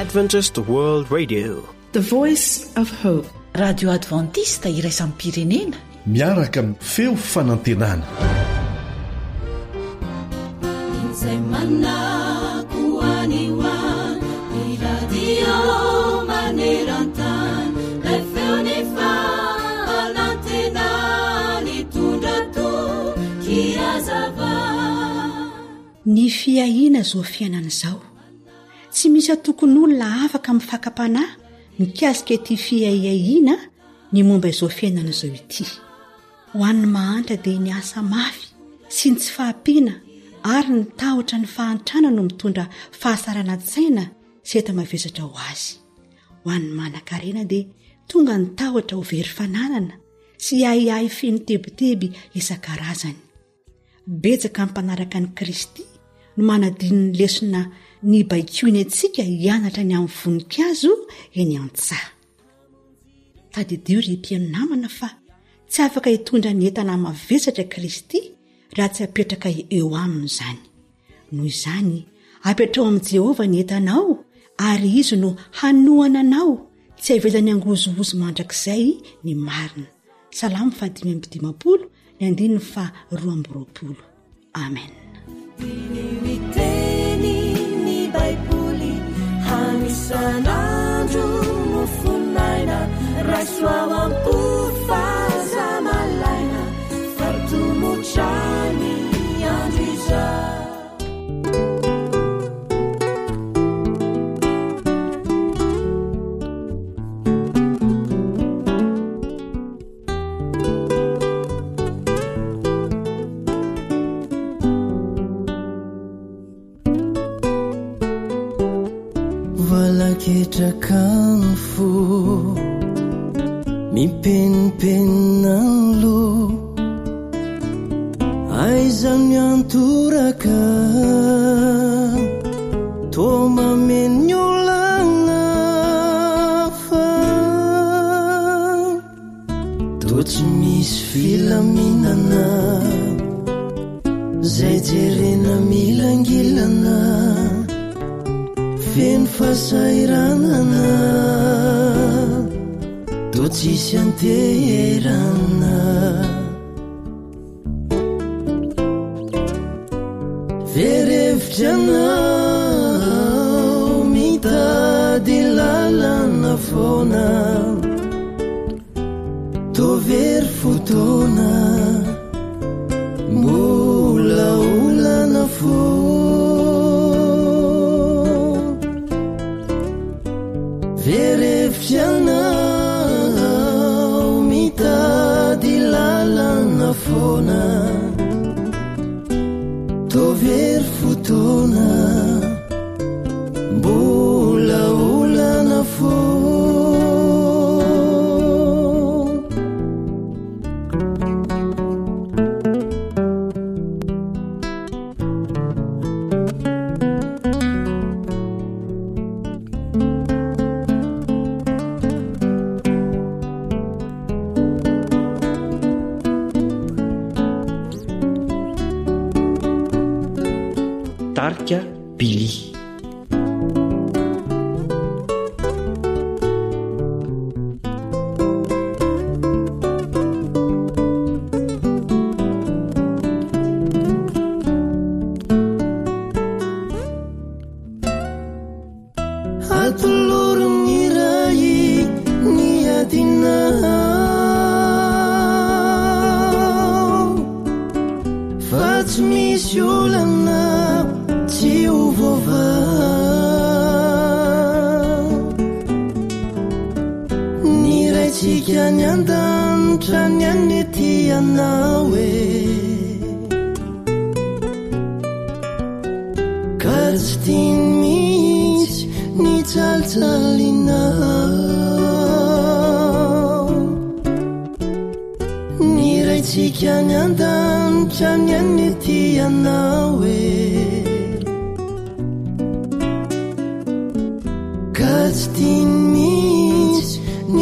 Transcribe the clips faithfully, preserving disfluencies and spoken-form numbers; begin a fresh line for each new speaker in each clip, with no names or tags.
Adventist World Radio,
the voice of hope.
Radio Adventista iraisam-pirenena,
miaraka amin'ny feo fanantenana.
Ny fiahiana zao fiainana izao, tsy misy tokony olona afaka mifakapanahy mikasika ity fiahiahiana ny momba izao fiainana izao ity. Ho an'ny mahantra dia ny asa mafy sy ny tsy fahampiana ary ny tahotra ny fahantrana no mitondra fahasarana tsaina sy enta-mavesatra ho azy. Ho an'ny manan-karena dia tonga ny tahotra ho very fananana sy ahiahy feno teboteby isan-karazany. Betsaka ny mpanaraka ny Kristy no manadiny ny lesona ny baikoiny antsika hianatra ny amin'ny voninkazo eny an-tsaha. Tadidio ry mpianonamana fa tsy afaka hitondra ny entana mavesatra Kristy raha tsy apetraka eo aminy izany. Noho izany, apetrao amin'i Jehovah ny entanao ary izy no hanohana anao, tsy havelany angozogozo mandrakizay ny marina. Salamo fadimy amby dimampolo ny andininy fa roa amby roapolo. Amen.
Miteny ny baiboly hanisan'andro no fonaina raisoao am-pofazamalaina fartomotrany andro izao.
Ketrakany fo mipenipena lo aiza miantoraka tomameny olana fa to tsy misy filaminana zay jerena milangilana feno fasairanana to tsisy anteherana verevitryanao mitady lalana foana to very fotoana mbola olana foana verevitryanao mitady lalana foana to very fotoana mbola olana foana.
Tarika Bily.
Atolorony iray ny adinao fa tsy misy olana tsy ovova ny raitsika ny andanitra ny anety anao e kary tsy tiany mihitsy ny tsalitsalinao ny raitsika ny andanitra ny anety anao e ka tsy tiany mihitsy ny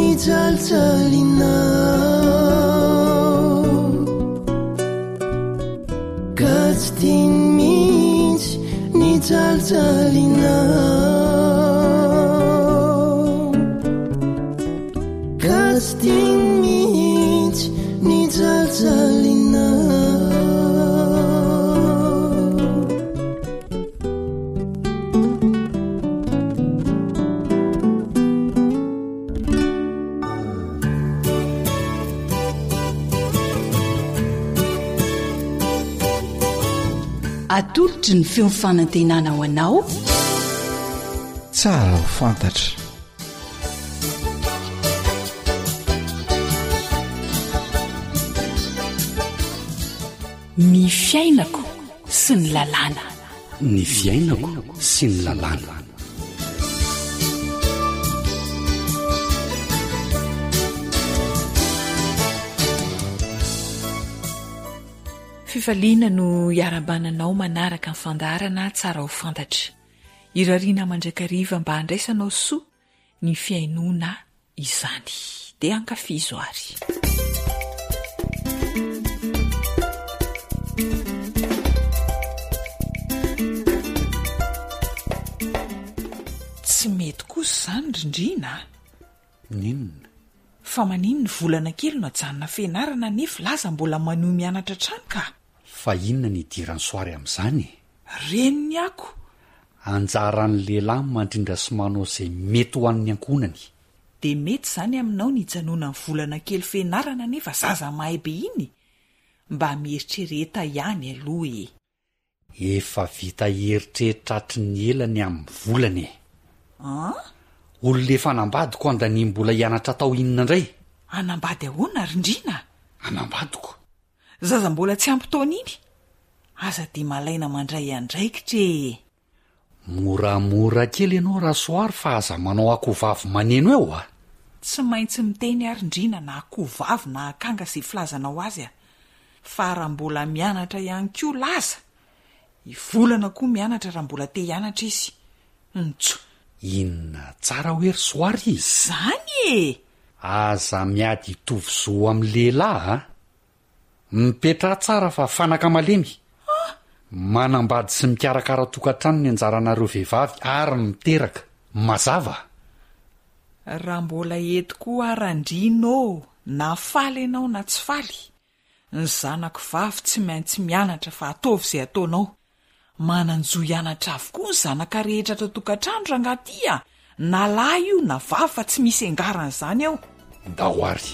tsalitsalinao ka tsy tiany mihitsy ny tsalitsalinao mihitsy ny jajalina
atolotry ny feofanantenana ho anao
tsara ho fantatra
ny fiainako sy ny lalàna
ny fiainako sy ny lalàna
fifaliana no iarabananao manaraka ny fandarana tsara ho fantatra irariana mandrakariva mba handraisanao soa ny fiainona izany dia ankafizo ary tsy mety kosa izany rindrina
ninona
fa manino ny volana kely no ajanona fianarana nefa laza mbola maneho mianatra trano ka
fa inona ny idirany soary amin'izany
reniny ako
anjaran'ny lehilahy mandrindra sy manao izay mety ho an'ny ankonany
dia mety izany aminao ny hijanona ny volana kely fianarana nefa zaza mahay be iny mba mieritrereta ihany aloha e
efa vita eritreritratra ny elany amin'ny volany e
ah?
olonefa anambadiko andany mbola hianatra tao inona indray
anambady ahoana rindrina
anambadiko
zaza mbola tsy ampitaona iny aza dia malaina mandray andraikitra e
moramora kely ianao raha soary fa aza manao akovavy maneno eo a
tsy maintsy miteny arindrina na akovavy na akanga izay filazanao azy a fa raha mbola mianatra ihany koa laza ivolana koa mianatra raha mbola te hianatra izy ntso
inona tsara hoe ry soary izy
zany e
aza miady hitovy zo amin'ny lehilahy a mipetra tsara fa fanaka malemy
ah?
manambady sy mikarakara tokantrano ny anjaranareo vehivavy ary miteraka mazava
raha mbola eto koa arandrinao na faly ianao na tsy faly ny zanako vavy tsy maintsy mianatra fa ataovy izay ataonao mananjo hianatra avokoa ny zanaka rehetra atao tokantrano rangatya na lahy io na vavy fa tsy misy angarana izany ao
dahoary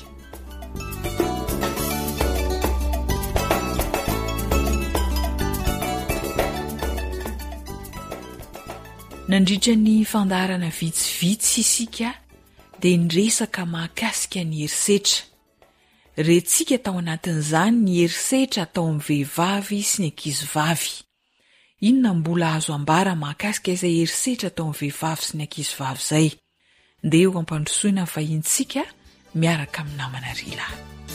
nandritra ny fandarana vitsivitsy isika dia nyresaka mahakasika ny herisetra rentsika tao anatin'izany ny herisetra atao amin'ny vehivavy sy ny ankizivavy inona mbola azo ambara mahakasika izay herisetra atao amin'ny vehivavy sy ny ankizivavy izay dia eo ampandrosoina ny vahintsika miaraka amin'ny namana rila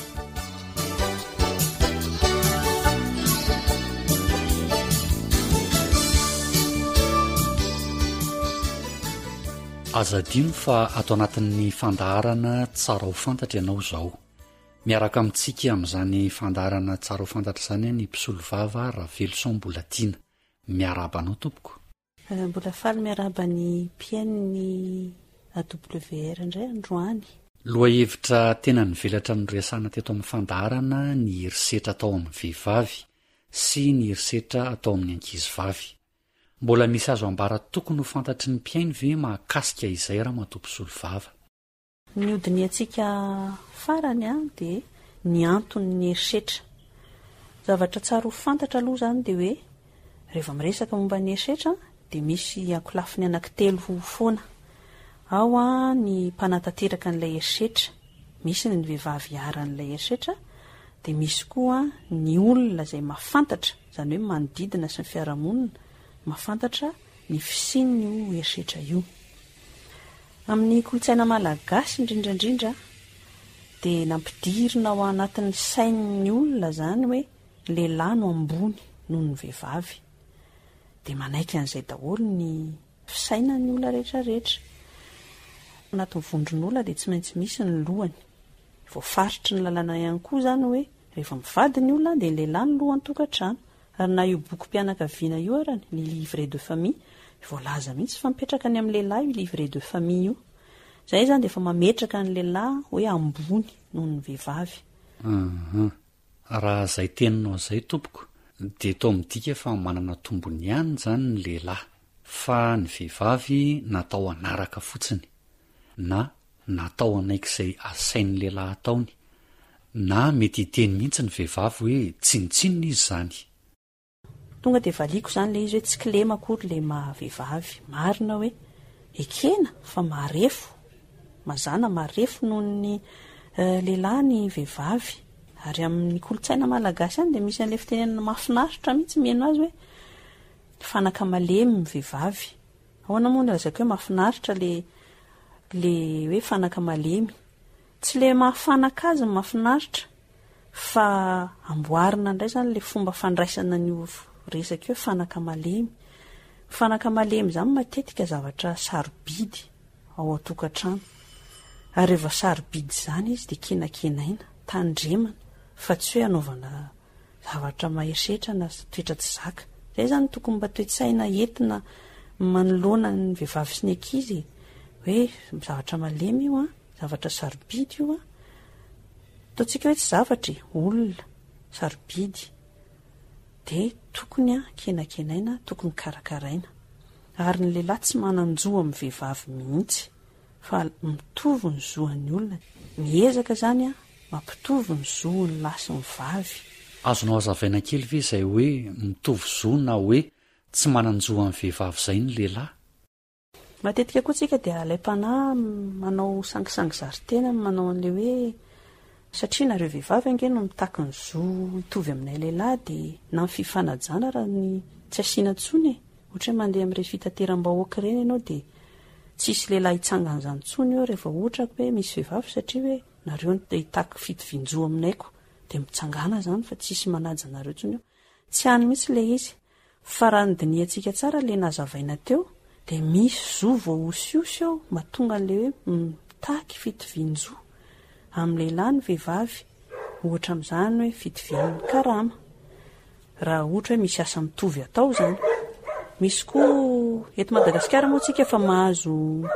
azadino fa ato anatin'ny fandarana tsara ho fantatra ianao izao miaraka amintsika amin'izany fandarana tsara ho fantatra izany ny mpisolo vava raha veloson mbola tiana miarabanao tompoko
mbola faly miaraba ny mpiainony a w r indray androany
loha hevitra tena nivelatra nyresana teto amin'ny fandarana ny herisetra atao amin'ny vehivavy sy ny herisetra atao amin'ny ankizivavy mbola misy azo ambara tokony ho fantatry ny mpiaino ve mahakasika izay raha matomposolo vava
ny odiny antsika farany a dia ny antony herisetra zavatra tsara ho fantatra aloha izany dia hoe rehefa miresaka momba ny herisetra dia misy ankolafiny anankitelo foana ao a ny mpanatateraka n'ilay herisetra misy ny vehivavy aran'ilay herisetra dia misy koa ny olona izay mahafantatra izany hoe manodidina sy ny fiarahamonina mahafantatra ny fisinny io herisetra io amin'ny kolotsaina malagasy indrindrandrindra dia nampidirina ao anatin'ny sain'ny olona izany hoe lehilahy no ambony noho ny vehivavy dia manaiky an'izay daholo ny fisainany olona rehetrarehetra anatin'ny vondron'olona dia tsy maintsy misy ny lohany voafaritry ny lalàna ihany koa izany hoe rehefa mivady ny olona dia ny lehilahy ny lohany tokantrano ary na io boky mpianakaviana io arany ny livre de famille voalaza mihitsy fa mipetraka ny amin'ny lehilahy io livre de famille io izay izany dia efa mametraka ny lehilahy hoe ambony noho ny vehivavy
uh raha zay teninao zay tompoko de to midika fa manana tombony ihany zany ny lehilahy fa ny vehivavy natao anaraka fotsiny na natao anaik'izay asain'ny lehilahy ataony na mety hiteny mihitsy ny vehivavy hoe tsinitsinina izy zany.
Tonga de valiko zany le izy hoe tsy kilema akory le mahavehivavy marina hoe ekena fa marefo mazana marefo noho ny uh, lehilahy ny vehivavy. Ary amin'ny kolotsaina malagasy any de misy an'le fitenenana mahafinaritra mihitsy mihaino azy hoe fanaka malemy ny vehivavy. Ahoana moa ny lazako hoe mahafinaritra le le hoe fanaka malemy, tsy le mahafanaka azy ny mahafinaritra fa amboarina indray zany le fomba fandraisana ny resaka hoe fanaka malemy. Fanaka malemy zany matetika zavatra sarobidy ao atokantrano, ary rehefa sarobidy zany izy de kenakenaina tandremana fa tsy hoe anaovana zavatra mahershetra na toetra tsy zaka. Zay zany tokony mba toe-tsaina entina manoloana ny vehivavy sy ny ankizy hoe zavatra malemy io a, zavatra sarobidy io a, ataontsika hoe tsy zavatra olona sarobidy de tokony a kenakenaina, tokony karakaraina. Ary ny lehilahy tsy mananjo amin'ny vehivavy mihitsy fa mitovy ny zoan'ny olona, miezaka zany a mampitovy ny zo ny lahy sy ny vavy.
Azonao hazavaina kely ve zay hoe mitovy zo na hoe tsy mananjo amin'ny vehivavy zay ny lehilahy?
Matetika koa tsika de alaim-panahy manao sangisangy zaritena, manao an'le hoe satria nareo vehivavy ange no mitaky ny zo mitovy aminay lehilahy de na ny fifanajana raha ny tsy asiana tsony. Ohatra hoe mandeha amin'ireny fitateram-bahoaka ireny ianao de tsisy lehilahy hitsangan'izany tsony eo rehefa ohatra hoe misy vehivavy, satria hoe nareo no hitaky fitovinjo aminaiko de mitsangana zany fa tsisy manaja nareo tsony eo. Tsy hany mihitsy le izy fa raha ny diniantsika tsara le nazavaina teo de misy zo voaosiosy ao mahatonga an'le hoe mitaky fitovinjo amin'ny lehilahy ny vehivavy. Ohatra amin'izany hoe fitovian'ny karama raha ohatra hoe misy asa mitovy atao zany. Misy koa eto Madagasikara moa tsika efa mahazo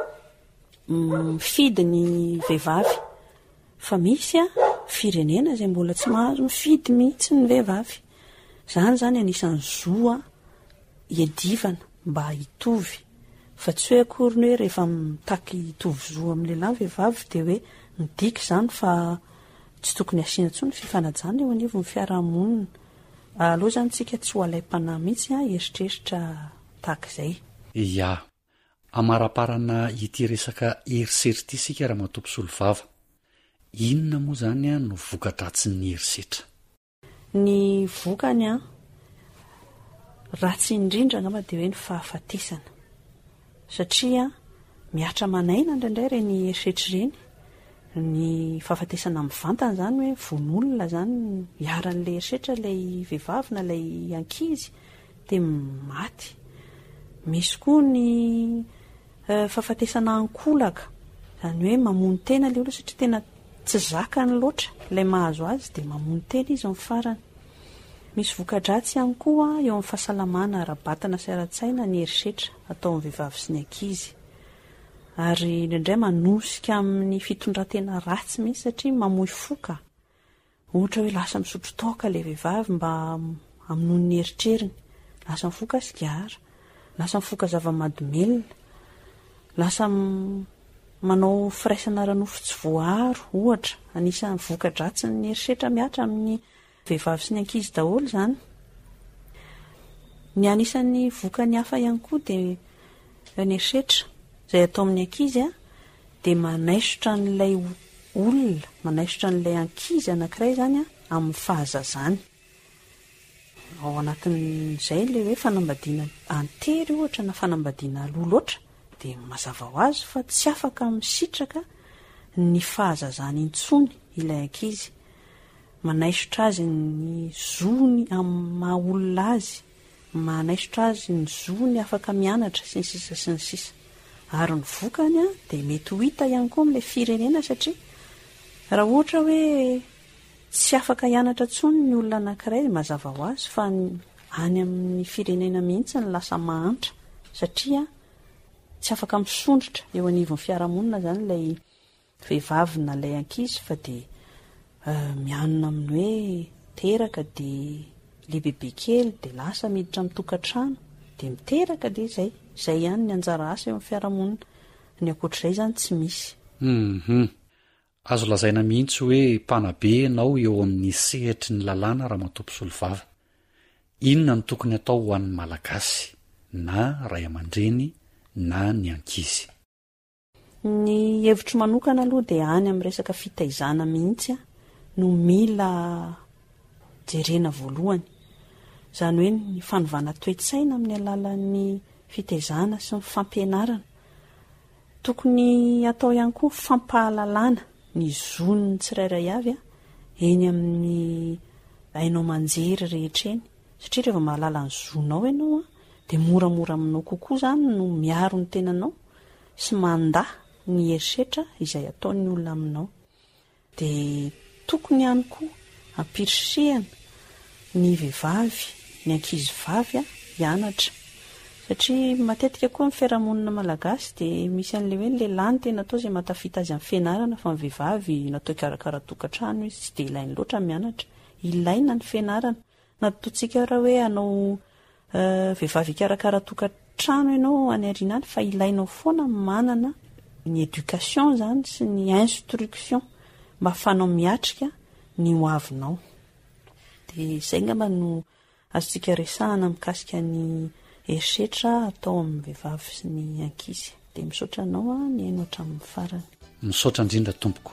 mifidy ny vehivavy, fa misy a firenena izay mbola tsy mahazo mifidy mihitsy ny vehivavy. Zany zany anisan'ny zo a iadivana mba hitovy, fa tsy hoe akory ny hoe rehefa mitaky hitovy zo amin'ny lehilahy vehivavy de hoe midika zany fa tsy tokony asiana tsony fifanajana eo anivon'ny fiarahamonina. Aloha zany tsika tsy ho alaim-panahy mihitsy a eritreritra tahak'izay.
Ya, amaraparana ity resaka erisetra isika raha matompo solovava, inona moa zany a no vokatratry ny erisetra?
Ny vokany a ratsy indrindra angamba de hoe ny fahafatesana, satria miatra manaina indraindray reny erisetra ireny. Ny fahafatesana amin'ny vantana zany hoe von'olona zany miaran'le erisetra lay vehivavy na lay ankizy de maty. Misy koa ny uh, fahafatesana ankolaka, zany hoe mamono tena le olona satria tena tsy zakany loatra lay mahazo azy de mamono tena izy amin'ny farany. Misy voka-dratsy ihany koa eo amin'ny fahasalamana ara-batana sy ara-tsaina ny erisetra atao amin'ny vehivavy sy ny ankizy. Ary indraindray manosika amin'ny fitondrantena ratsy mihitsy satria mamoy foka. Ohatra hoe lasa misotro toaka le vehivavy mba amin'ny ny eritreriny, lasa mifoka sigara, lasa mifoka zava-mahadomelina, lasa manao firaisana ranofo tsy voaharo. Ohatra anisan'ny voka-dratsy ny erisetra miatra amin'ny vehivavy sy ny ankizy daholo zany. Ny anisan'ny vokany hafa ihany koa de ny erisetra izay atao amin'ny ankizy a de manaisotra n'ilay olona, manaisotra n'ilay ankizy anankiray zany a amin'ny fahazazany. Ao anatin'izay le hoe fanambadiana antery ohatra na fanambadiana loha loatra de mazava ho azy fa tsy afaka misitraka ny fahazazany intsony ilay ankizy. Manaisotra azy ny zony amin'ny maha olona azy, manaisotra azy ny zony afaka mianatra sy ny sisa sy ny sisa. Ary ny vokany a de mety ho hita ihany koa amin'ilay firenena satria raha ohatra hoe tsy afaka hianatra tsony ny olona anankiray mazava ho azy fa any amin'ny firenena mihitsy ny lasa mahantra satria tsy afaka misondrotra eo anivon'ny fiarahamonina zany ilay vehivavy na ilay ankizy fa de mianona amin'ny hoe teraka de le bebe kely de lasa miditra mitokantrano de miteraka de zay zay ihany ny anjara asa eo amin'ny fiarahamonina ny akoatr'izay zany tsy misy.
Mhm. Azo lazaina mihitsy hoe mpanabe ianao eo amin'ny sehatry ny lalàna raha matompy vava. Inona ny tokony atao ho an'ny malagasy na ray aman-dreny na ny ankizy?
Ny hevitro manokana aloha de any amin'ny resaka fitaizana mihitsy a no mila jerena voalohany. Zany hoe ny fanovana toe-tsaina amin'ny alalan'ny fitaizana sy ny fampianarana. Tokony atao ihany koa fampahalalana ny zoniny tsirairay avy a eny amin'ny hainao manjery rehetra eny. Satria rehefa mahalala ny zonao ianao a de moramora aminao kokoa zany no miaro ny tenanao sy manda ny herisetra izay ataon'ny olona aminao. De tokony ihany koa ampirisihana ny vehivavy, ny ankizy vavy a hianatra. Satria matetika koa ny fiarahamonina malagasy de misy an'le hoe ny lehilahy ny tena atao izay matafita azy amin'ny fianarana fa ny vehivavy natao hikarakara tokantrano izy tsy de ilainy loatra mianatra. Ilaina ny fianarana. Nataontsika raha hoe anao vehivavy hikarakara tokantrano ianao any aoriana any fa ilainao foana manana ny éducation zany sy ny instruction mba ahafahanao miatrika ny hoavinao. De zay ngamba no azontsika resahana mikasika ny herisetra atao amin'ny vehivavy sy ny ankizy. De misaotra anao a ny hainao hatramin'ny farany.
Misaotra indrindra tompoko.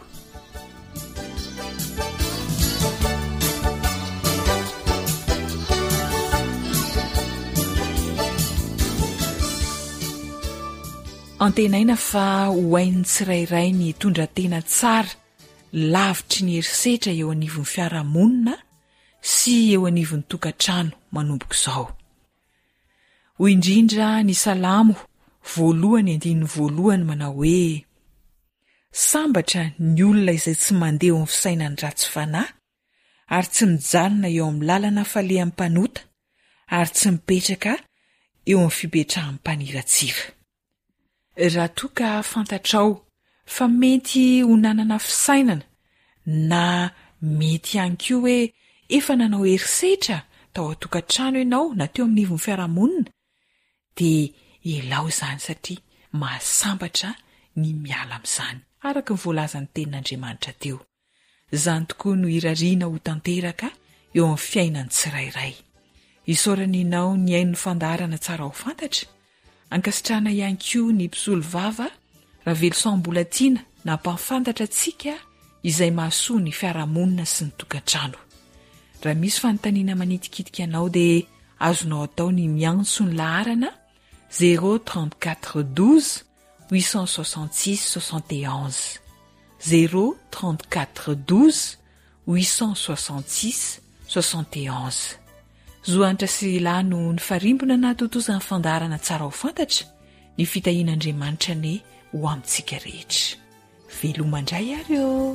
Antenaina fa hoain'ny tsirairay ny tondra tena tsara lavitry ny herisetra eo anivon'ny fiarahamonina sy eo anivon'ny tokantrano manomboko izao. Hoy indrindra ny salamo voalohany andiny voalohany manao hoe sambatra ny olona izay tsy mandeha eo amin'ny fisainany ratsy fanahy ary tsy mijanona eo amin'ny lalana falehan'ny mpanota ary tsy mipetraka eo amin'ny fipetrahan'ny mpaniratsiva. Raha toka fantatrao fa mety ho nanana fisainana na mety ihany koa hoe efa nanao herisetra tao atokantrano ianao na teo amin'ny nivon'ny fiarahamonina de elao izany satria mahasambatra ny miala amin'izany araka ny voalazan'ny tenin'Andriamanitra teo. Izany tokoa no irariana ho tanteraka eo amin'ny fiainany tsirairay. Isaorana ianao ny haino ny fandaharana tsara ho fantatra. Ankasitrana ihany koa ny mpisolo vava raha velosambola tiana na mpafantatra antsika izay mahasoa ny fiarahamonina sy ny tokantrano. Raha misy fanontaniana manitikitika anao dia azonao atao ny miantso ny laharana zéro trente-quatre douze huit cent soixante-six soixante et onze zéro trente-quatre douze huit cent soixante-six soixante et onze. Zoanitra sy lano ny farimbona na totozan'ny fandaharana tsara ho fantatra ny fitahian'Andriamanitra ne ho amintsika rehetra. Velomandray ary eo.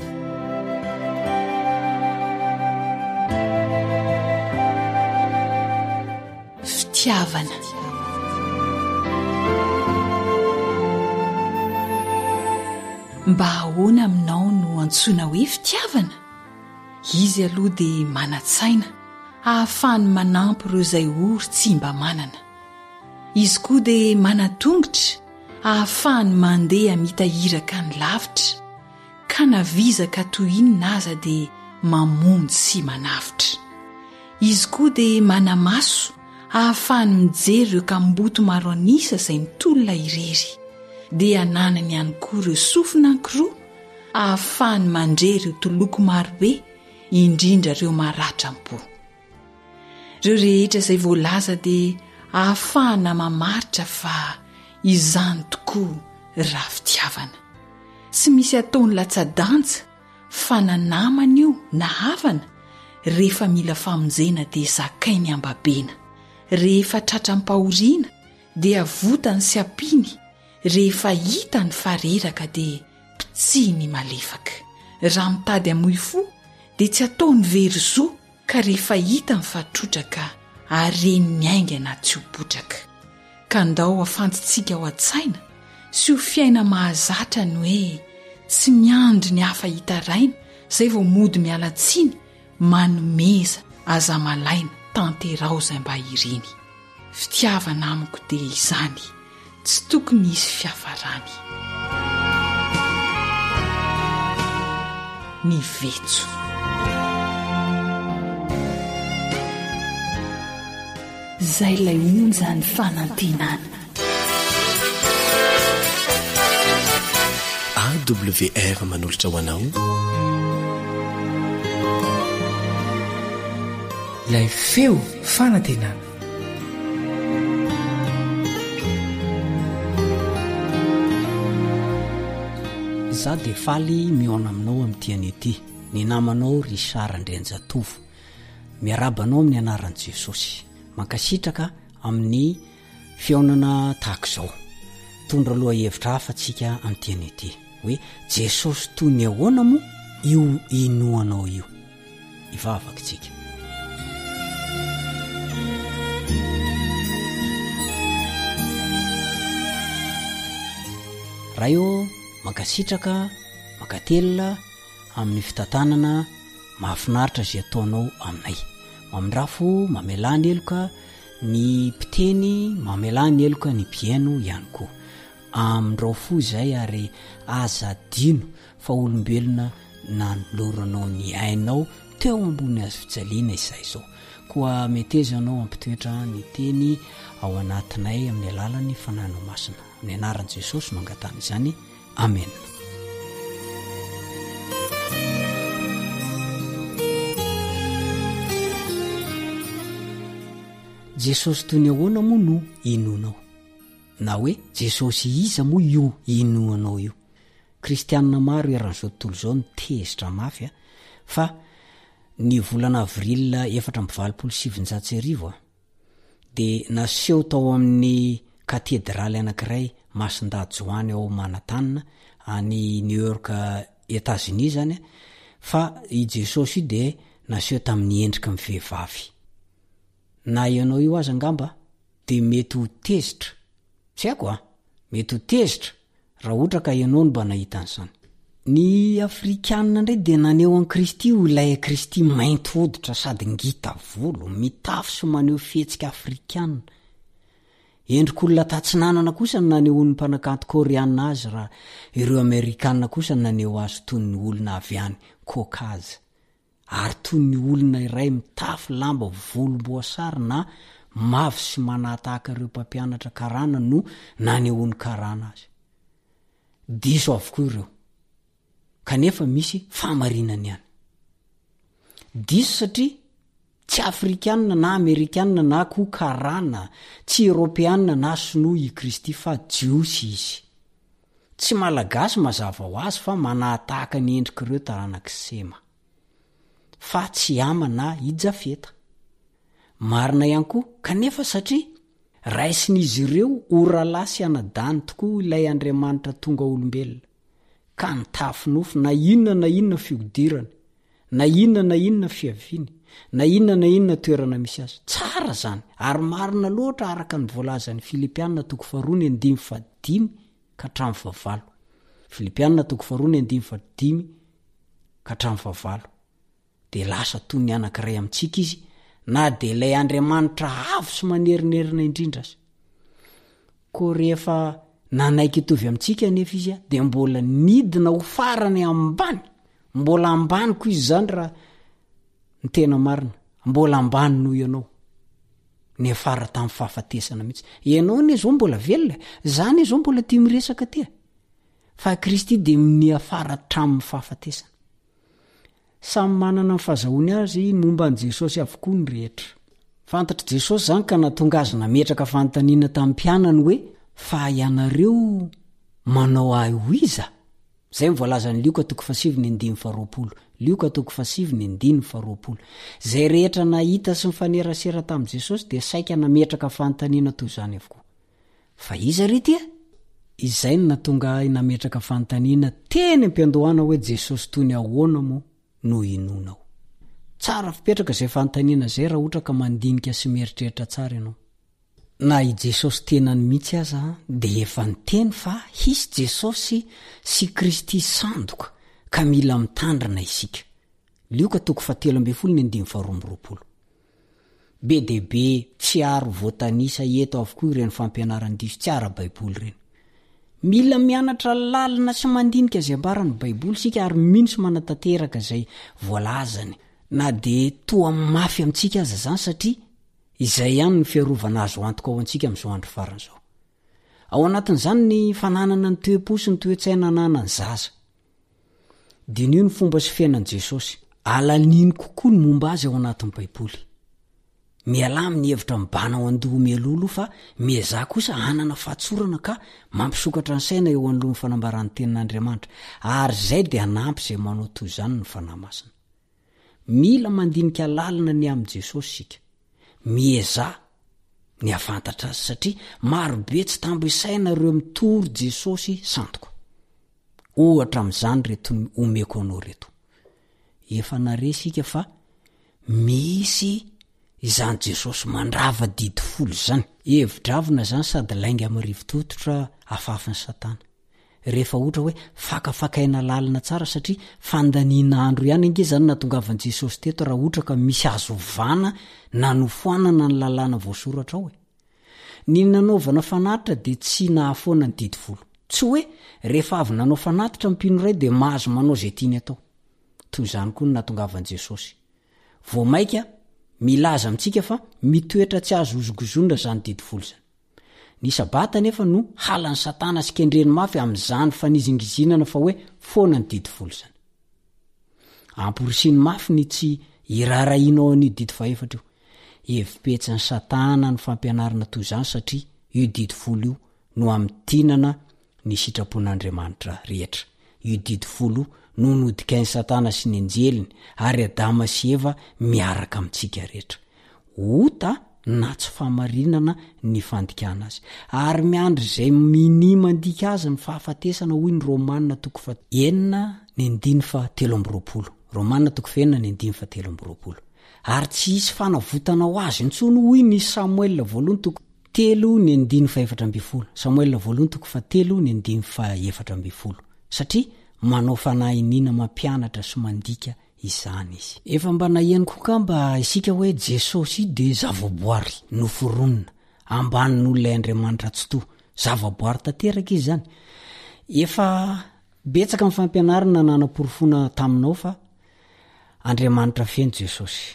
Fitiavana. Mba ahoana aminao no antsoina hoe fitiavana? Izy aloha dia manatsaina ahafahany manampy ireo izay ory tsy mba manana. Izy koa dia manatongotra ahafahany mandeha mitahiraka ny lavitra ka navizaka toy inona aza dia mamonjy sy manafitra. Izy koa dia manamaso ahafahany mijery ireo kamboto maro anisa izay mitolona irery dia ananany ihany koa ireo sofina ankiroa ahafahany mandrery ireo toloko marobe indrindra ireo maratram-po. Ireo rehetra izay voalaza dia ahafahana mamaritra fa izany tokoa raha fitiavana. Tsy misy ataony latsa-danja fa nanamana io na havana rehefa mila famonjena dia zakainy ambabena. Rehefa tratram-pahoriana dia votany sy ampiny. Rehefa hita ny fareraka dia pitsiny malefaka. Raha mitady amoy fo dia tsy ataony verizo ka rehefa hita ny fatrotraka areny ny aingana tsy ho botraka. Ka ndao afantsitsika ao an-tsaina sy ho fiaina mahazatra ny hoe tsy miandry ny hafa hitaraina izay vao mody mialatsiny manomeza aza malaina tanterao izay mba iriny. Fitiavana amiko dia izany, tsy tokony hisy fiafarany. Ny vetso.
Zay lay onjany fanantenana.
A W R manolotra ho anao
ilay feo fanantenana.
Za dia faly miona aminao amin'ity ity. Ny namanao Richard Andrenjatovo. Miarabanao amin'ny anaran'i Jesosy. Mankasitraka amin'ny fiaonana tahaka izao. Tondra aloha hevitra hafa tsika amin'ity ity. Hoe Jesosy toy ny ahoana moa io inoanao io. Ivavaka tsika. Raha io mankasitraka, mankatelina amin'ny fitantanana mahafinaritra izay ataonao aminay. Mamindrafo, mamelany eloka ny mpiteny, mamelany eloka ny mpiaino ihany koa. Amindrao fo izay ary aza dino fa olombelona nanoloranao ny ainao teo ambony azo fijaliana izay izao. Koa metezanao ampitoetra ny teny ao anatinay amin'ny alalan'ny fananao masina. Amin'ny anaran'i Jesosy no angatana izany. Amen. Jesosy toy ny ahoana moa no inonao? Na hoe Jesosy iza moa io inoanao io? Kristianina maro eran'izao tontolo izao nitezitra mafy fa ny volana avril efatra amby valopolo sy sivinjato sy arivo dia naseho tao amin'ny katedraly anankiray Masindà Joany ao Manatanina any New York Etats-Unis zany fa i Jesosy dia naseho tamin'ny endrika mivehivavy. Na ianao io aza angamba dia mety ho tezitra. Tsy haiko a, mety ho tezitra raha ohatra ka ianao no mba nahita an'izany. Ny Afrikanina indray dia naneo an Kristy ho ilay Kristy mainty hoditra sady ngita volo, mitafy sy maneho fihetsika Afrikanina. Endrik'olona tatsinanana kosa no naneho ny mpanakanto Koreana azy raha ireo Amerikanina kosa no naneho azy toy ny olona avy any Caucase. Ary toy ny olona iray mitafy lamba volomboasary na mavo sy manatahaka ireo mpampianatra karana no naneho ny karana azy. Diso avokoa ireo. Kanefa misy famarinany ihany. Diso satria tsy Afrikanina na Amerikanina na koa karana, tsy Europeanina na sinoa i Kristy fa jiosy izy. Tsy malagasy mazava ho azy fa manatahaka ny endrik'ireo taranak'Sema. Fa tsy ama na hijafeta. Marina ihany koa kanefa satria raisin'izy ireo oralahy sy anadany tokoa ilay Andriamanitra tonga olombelona. Ka nitafy nofo na inona na inona fihodirana, na inona na inona fiaviany, na inona na inona toerana misy azy. Tsara zany, ary marina loatra araka ny voalazan'ny Filipianina toko faharoa ny andimy fadimy ka hatramin'ny fahavalo. Filipianina toko faharoa ny andimy fadimy ka hatramin'ny fahavalo. Dia lasa toy ny anankiray amintsika izy, na dia ilay Andriamanitra avo sy manerinerina indrindra azy. Koa rehefa nanaiky hitovy amintsika nefa izy dia mbola nidina ho farany ambany. Mbola ambany koa izy zany raha ny tena marina. Mbola ambany noho ianao. Ny afara tamin'ny fahafatesana mihitsy. Ianao ny izao mbola velona. Zany izao mbola tia miresaka tia. Fa Kristy dia ny afara tamin'ny fahafatesana. Samy manana ny fahazahoany azy momba an Jesosy avokoa ny rehetra. Fantatra Jesosy zany ka natonga azy nametraka fanontaniana tamin'ny mpianany hoe fa ianareo manao ahy ho iza? Zay mivoalaza ny Lioka toko fahasivy ny andimy faharoapolo. Lioka toko fahasivy ny andimy faharoapolo. Zay rehetra nahita sy mifanerasera tamin'i Jesosy dia saika nametraka fanontaniana toy izany avokoa. Fa iza ry tia? Izay no natonga ahy nametraka fanontaniana teny am-piandohana hoe Jesosy toy ny ahoana moa no inonao. Tsara fipetraka izay fanontaniana izay raha ohatra ka mandinika sy mieritreritra tsara ianao. Na i Jesosy tenany mihitsy aza dia efa niteny fa hisy Jesosy sy Kristy sandoka ka mila mitandrina isika. Lioka toko fatelo ambe folo ny andimy faharoambyroapolo. Be debe tsy aro voatanisa eto avokoa ireny fampianaran-diso tsy ara baiboly reny. Mila mianatra lalina sy mandinika zay ambarany baiboly sika ary mino sy manatanteraka zay voalazany. Na de toa mafy amintsika aza zany satria izay ihany ny fiarovana azo antoka ao antsika amin'izao andro farany zao. Ao anatin'izany ny fananana ny toe-po sy ny toe-tsaina ananany zaza. Dinio ny fomba sy fiainan'i Jesosy. Alaniny kokoa ny momba azy ao anatin'ny baiboly. Mialamy ny hevitra mibana ao andoha mialolo fa miezah kosa anana fahatsorana ka mampisokatra ny saina eo anoloan'ny fanambarany tenin'Andriamanitra ary zay dia anampy zay manao toy izany ny fanahy masina. Mila mandinika lalina ny amin'i Jesosy sika. Miezah ny afantatra azy satria marobe tsy tambo isaina ireo mitory Jesosy sandoka. Ohatra amin'izany reto omeko anao reto. Efa nare sika fa misy izany Jesosy mandrava didy folo zany. Evitravina zany sady lainga amin'ny rivotototra afafiny Satana. Rehefa ohatra hoe fakafakaina lalina tsara satria fandaniana andro ihany ange zany natongavan Jesosy teto raha ohatra ka misy azo vana nanofoanana ny lalàna voasoratra ao e. Ny nanaovana fanatitra de tsy nahafoana ny didy folo. Tsy hoe rehefa avy nanao fanatitra mpino ray de mahazo manao zay tiany atao. Toy izany koa ny natongavan Jesosy. Vao maika milaza amintsika fa mitoetra tsy azo ozogozonina zany didy folo zany. Ny sabata nefa no halan'ny Satana sy kendreny mafy amin'izany fanizingizinana fa hoe foana ny didy folo zany. Amporisiny mafy ny tsy irarainao ny didy faefatra io. Evipetsan'ny Satana ny fampianarana toy izany satria io didy folo io no amitinana ny sitrapon'Andriamanitra rehetra. Io didy folo no nodikain'ny Satana sy ny anjeliny ary Adama sy Eva miaraka amintsika rehetra. Ota na tsy famarinana ny fandikana azy. Ary miandry zay mini mandika azy ny fahafatesana hoy ny Romanina toko fa enina ny andiny fa telo amby roapolo. Romanina toko fa enina ny andiny fa telo amby roapolo. Ary tsy isy fanavotana ho azy intsony hoy ny Samuel voalohany toko telo ny andiny fa efatra amby folo. Samuel voalohany toko fa telo ny andiny fa efatra amby folo. Satria manao fanahinina mampianatra sy mandika izany izy. Efa mba naheno koka mba isika hoe Jesosy de zavaboary noforonina ambanin'olona Andriamanitra tsy to. Zavaboary tanteraka izy zany. Efa betsaka amin'ny fampianarana nanam-porofona taminao fa Andriamanitra feno Jesosy.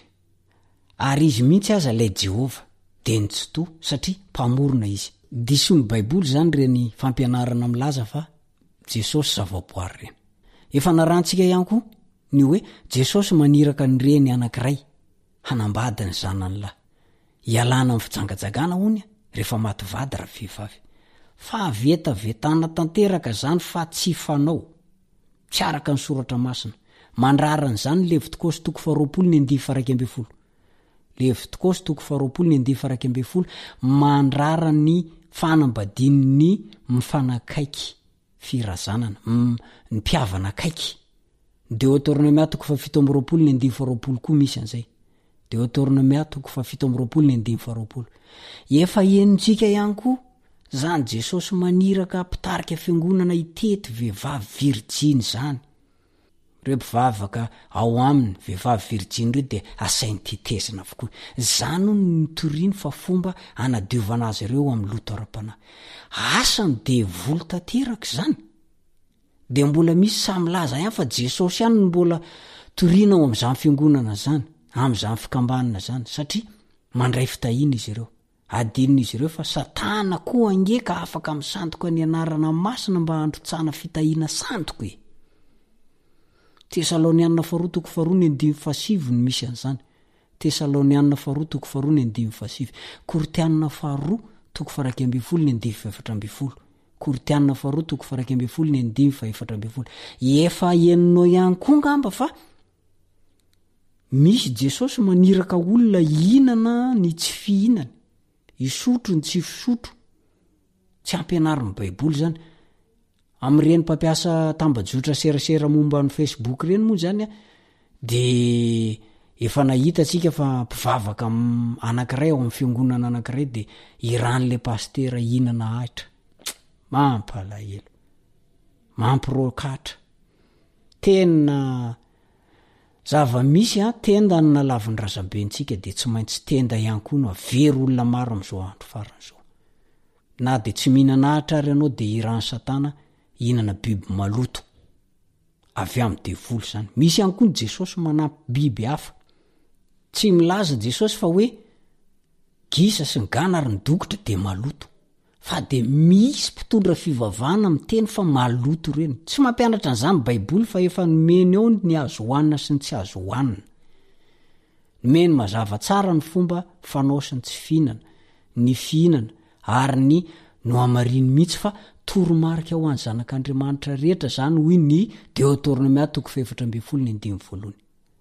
Ary izy mihitsy aza lay Jehova de ny tsy to satria mpamorona izy. Disony baiboly zany reny fampianarana milaza fa Jesosy zavaboary reny. Efa narantsika ihany koa ny hoe Jesosy maniraka ny reny anankiray hanambady ny zanany lahy. Ialana amin'ny fijangajagana honya rehefa maty vady raha vehivavy. Fa aveta vetana tanteraka zany fa tsy fanao. Tsy araka ny soratra masina. Mandrarana zany Levitikosy toko faharoapolo ny andiny faraika amby folo. Levitikosy toko faharoapolo ny andiny faraika amby folo mandrara ny fanambadin'ny mifanakaiky firazanana, ny mpiavana akaiky. Deutéronomia toko fafito amby roapolo ny andiny faharoapolo koa misy an'izay. Deutéronomia toko fafito amby roapolo ny andiny faharoapolo. Efa enontsika ihany koa zany Jesosy maniraka mpitarika fiangonana itety vehivavy virjiny zany. Ireo mpivavaka ao aminy vehivavy virjiny ireo de asainy tetezina avokoa. Zany no nitoriny fa fomba anadiovana azy ireo amin'ny loto ara-panahy. Asany de volo tanteraka zany. De mbola misy samy laza ihany fa Jesosy ihany mbola torina ao amin'izany fiangonana zany, amin'izany fikambanana zany satria mandray fitahina izy ireo. Adinina izy ireo fa Satana koa angeka afaka misandoka ny anarana masina mba handrotsana fitahina sandoka e. Tesalonianina faharoa toko faharoa ny andimy fahasivy ny misy an'izany. Tesalonianina faharoa toko faharoa ny andimy fahasivy. Koritianina faharoa toko faraika amby folo ny andimy fa efatra amby folo. Koritianina faharoa toko faraika amby folo ny andimy fa efatra amby folo. Efa enonao ihany koa ngamba fa misy Jesosy maniraka olona hihinana ny tsy fihinana, hisotro ny tsy fisotro. Tsy ampianarin'ny baiboly zany. Amin'ireny mpampiasa tambajotra serasera momba ny Facebook ireny moa zany de efa nahita tsika fa mpivavaka anankiray ao amin'ny fiangonana anankiray de iran'le pastera hihinana ahitra. Mampalahelo. Mampirokatra. tena zava-misy a tenda ny nalaviny razabentsika de tsy maintsy tenda ihany koa no avery olona maro am'izao andro faran'zao na de tsy mihinanahitra ary ianao de irany satana ihinana biby maloto avy am' devolo zany misy ihany koa ny jesosy manampy biby hafa tsy milaza jesosy fa hoe gisa sy ny gana ary ny dokotra de maloto fa de misy mpitondra fivavahana miteny fa maloto reny tsy mampianatra an'izany baiboly fa efa nomeny ao ny azo hoanina sy ny tsy azo hoanina nomeny mazava tsara ny fomba fanao sy ny tsy fihinana ny fihinana ary ny no amariny mihitsy fa toromarika ho any zanak'Andriamanitra rehetra zany hoy ny Deutéronome toko faefatra amby folo ny andimy voalohany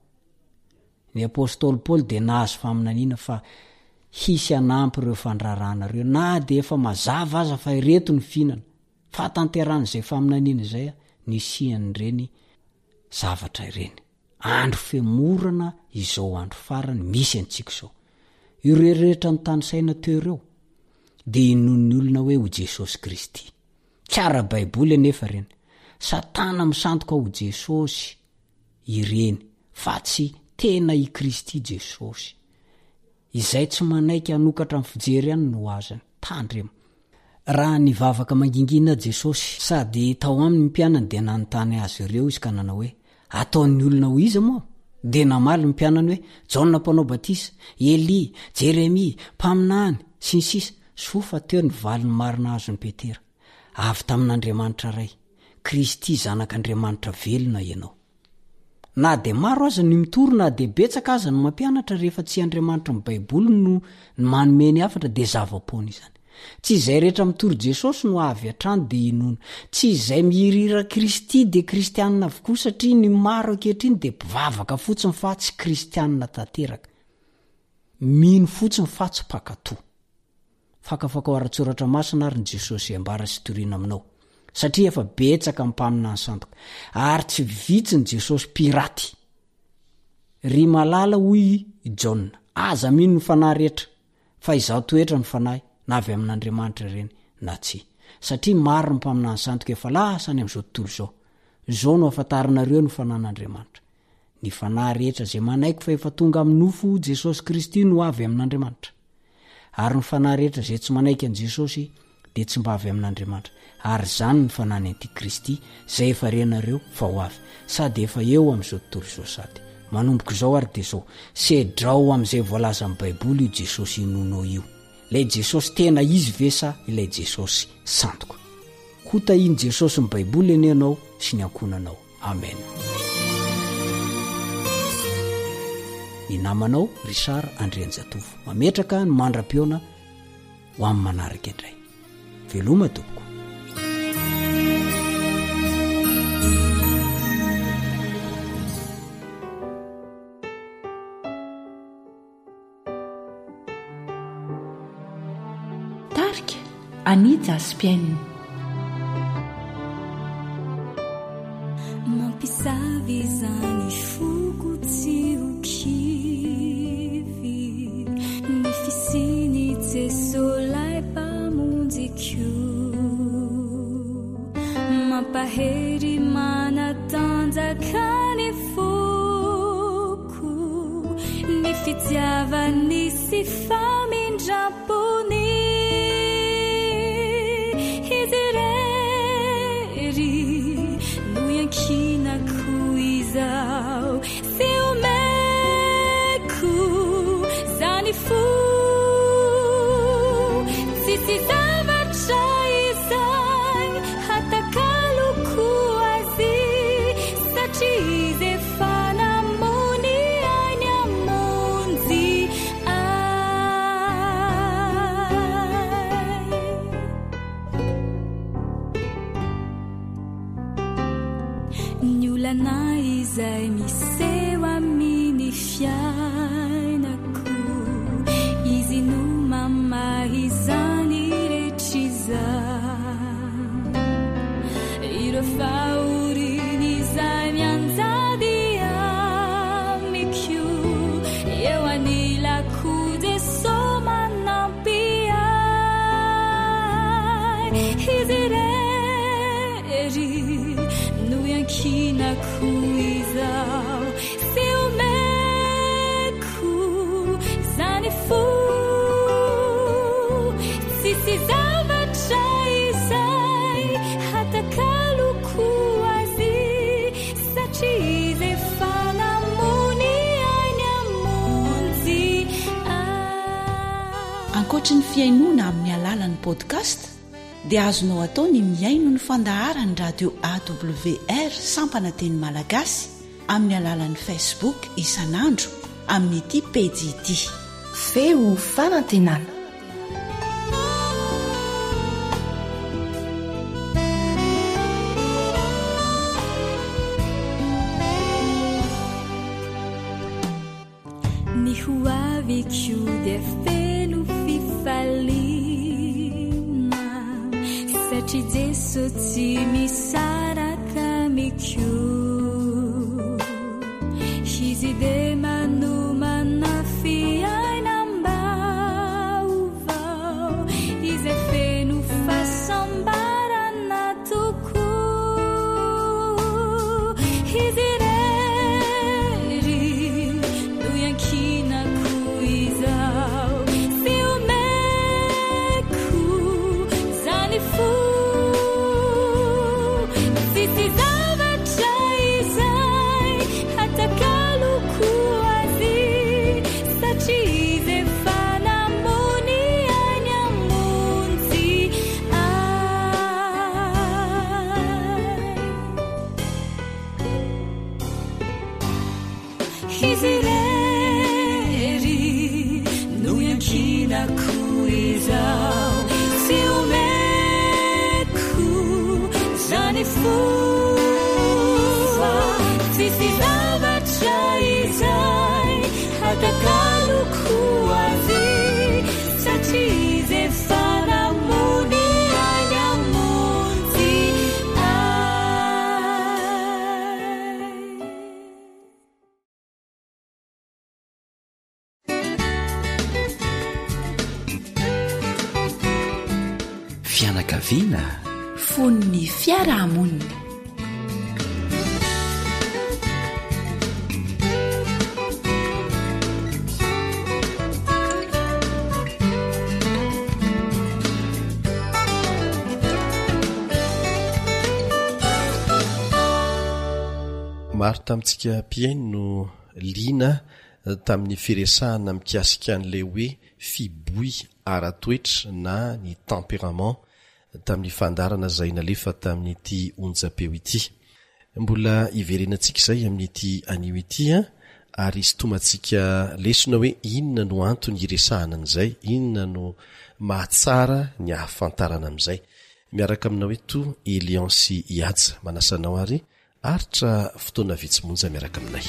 ny apôstôly Paoly de nahazo faminaniana fa hisy anampy ireo fandrarana reo na de efa mazava aza fa ireto ny fihinana fa tanteran'izay faminaniana izay a ny sian'ireny zavatra ireny andro femorana izao andro farany misy antsika izao ireo rehetra ny tany saina teo ireo de inon'ny olona hoe ho Jesosy Kristy tsara baiboly anefa reny satana misandoka ho Jesosy ireny fa tsy tena i Kristy Jesosy izay tsy manaiky anokatra amin'ny fijery any no azany tandremo raha nivavaka mangingina Jesosy sady tao aminy mpianany de nanontany azy ireo izy ka nanao hoe ataon'ny olona ho iza moa de namaly ny mpianany hoe Jaona mpanao batisa Eli Jeremia mpaminany sy ny sisa sofa teo ny valiny marina azo ny Petera avy tamin'Andriamanitra ray Kristy zanak'Andriamanitra velona ianao na de maro aza ny mitory na de betsaka aza no mampianatra rehefa tsy Andriamanitra ny baiboly no ny manomeny afatra de zava-pony izany tsy izay rehetra mitory Jesosy no avy atrany de inona tsy izay mihirira Kristy de kristianina avokoa satria ny maro ankehitriny de mpivavaka fotsiny fa tsy kristianina tanteraka mino fotsiny fa tsy pakatoa fakafaka ho ara-tsoratra masina ary ny Jesosy ambara sy toriana aminao satria efa betsaka mpamina ny sandoka ary tsy vitsiny Jesosy piraty ry malala hoy Jaona aza mino ny fanahy rehetra fa izaho toetra ny fanahy na avy amin'Andriamanitra ireny na tsy satria maro ny mpamina ny sandoka efa lasany am'izao tontolo izao zao no afantarinareo ny fanan'Andriamanitra ny fanahy rehetra zay manaiky fa efa tonga amin'ny nofo Jesosy Kristy no avy amin'Andriamanitra ary ny fanahy rehetra zay tsy manaiky an' Jesosy de tsy mba avy amin'Andriamanitra ary zany ny fanany antikristy zay efa renareo fa ho avy sady efa eo am'izao tontolo izao sady manomboka izao ary de zao sedrao am'izay voalaza amin'ny baiboly io Jesosy inonao io ilay Jesosy tena izy vesa ilay Jesosy sandoka kota iny Jesosy ny baiboly eny anao sy ny ankonanao amen ny namanao Richard Andrianjatovo mametraka ny mandra-piona ho amin'ny manaraka indray veloma tompoko
tarika Anita Aspiainy
mampisavy izany foko tsy ho kivy ny fisiny Jesolay mpamonjy mampahery manatanjaka ny foko ny fitiavany sy famindrapony izy rery no yankinako izao sy omeko zany fo tsisy zavatra izany hatakaloko azy satria izy efa namony any amonjy ay ny olana izay miseho amin'ny fiainako izy no mamahy izany ireo faoriny izay mianjady amiko eo anilako Jeso manampy ay izy rery no yanky ankinako izao sy omeko zany fo tsisy zavatra izay hatakaloko azy satria izy efa namony ainy amonjy
ankoatra ny fiainoana amin'ny alalan'ny podcast dia azonao atao ny miaino ny fandaharany radio awr sampana teny malagasy amin'ny alalan'ny facebook isanandro amin'ny ity pejy ity
feo fanantenana.
ny hoaviko dia feno fifaliana satria jeso tsy misaraka mikio izy dia manomana fiainam-baovao izay feno fahasambarana tokoa izy
fianakaviana
fon'ny fiarahamonina.
maro tamintsika mpiaino no liana tamin'ny firesahana mikasika an'ilay hoe fiboy ara-toetra na ny temperament tamin'ny fandarana izay nalefa tamin'ity onjam-peo ity. Mbola iverenantsika izay amin'ity anio ity a ary sotomantsika lesona hoe inona no antony iresahana an'izay, inona no mahatsara ny hahafantarana amin'izay. Miaraka aminao eto Eliancy Ihaja manasanao ary aritra fotoana vitsymonja miaraka aminay.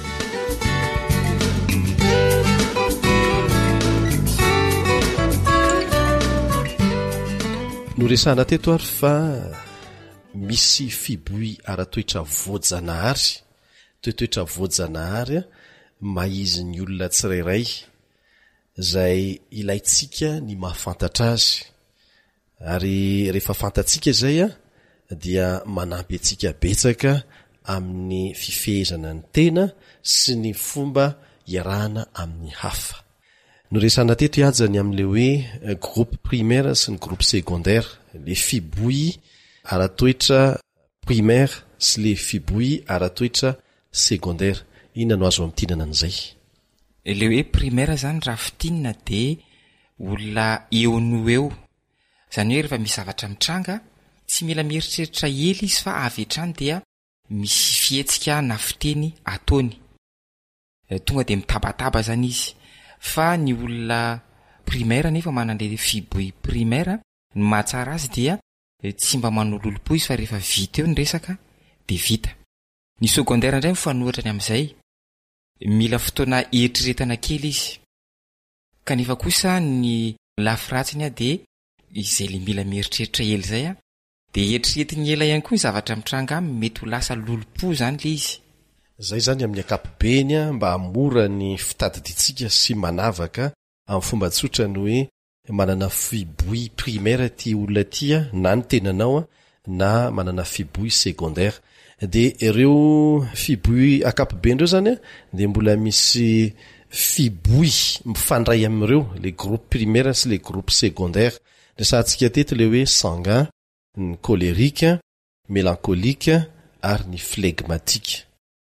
No resahana teto ary fa misy fiboy ara-toetra voajanahary, toetoetra voajanahary maizy ny olona tsirairay izay ilaitsika ny mahafantatra azy. Ary rehefa fantatsika izay a dia manampy antsika betsaka amin'ny fifehezana ny tena sy ny fomba iarahana amin'ny hafa. No resahana teto ihajany amin'le hoe groupe primaire sy ny groupe secondaire, le fiboy ara-toetra primaire sy le fiboy ara-toetra secondaire. Inona no azo amin'tinana an'izay?
Le hoe primaire zany raha fitinina de olona eo no eo. Zany hoe rehefa misy zavatra mitranga, tsy mila mieritreritra ela izy fa avy hatrany dia misy fihetsika na fiteny ataony. Tonga de mitabataba zany izy. Fa ny olona primaire nefa manan'le fiboy primaire, ny mahatsara azy dia tsy mba manololom-po izy fa rehefa vita eo ny resaka de vita. Ny secondaire indray mifanohitra amin'izay, mila fotoana eritreretana kely izy. Kanefa kosa ny lafiratsiny de izay le mila mieritreritra ela zay a, de eritreretiny ela ihany koa ny zavatra mitranga aminy, mety ho lasa lolom-po zany le izy.
Zay zany amin'ny ankapobeny mba hamora ny fitadiditsika sy manavaka amin'ny fomba tsotra ny hoe manana fiboy primaire ty olona tia na ny tenanao na manana fiboy secondaire. de ireo fiboy akapoben reo zany a de mbola misy fiboy mifandray am'ireo le groupe primaire sy le groupe secondaire resantsika teto le hoe sanguin ny colérique mélancolique ary ny flegmatique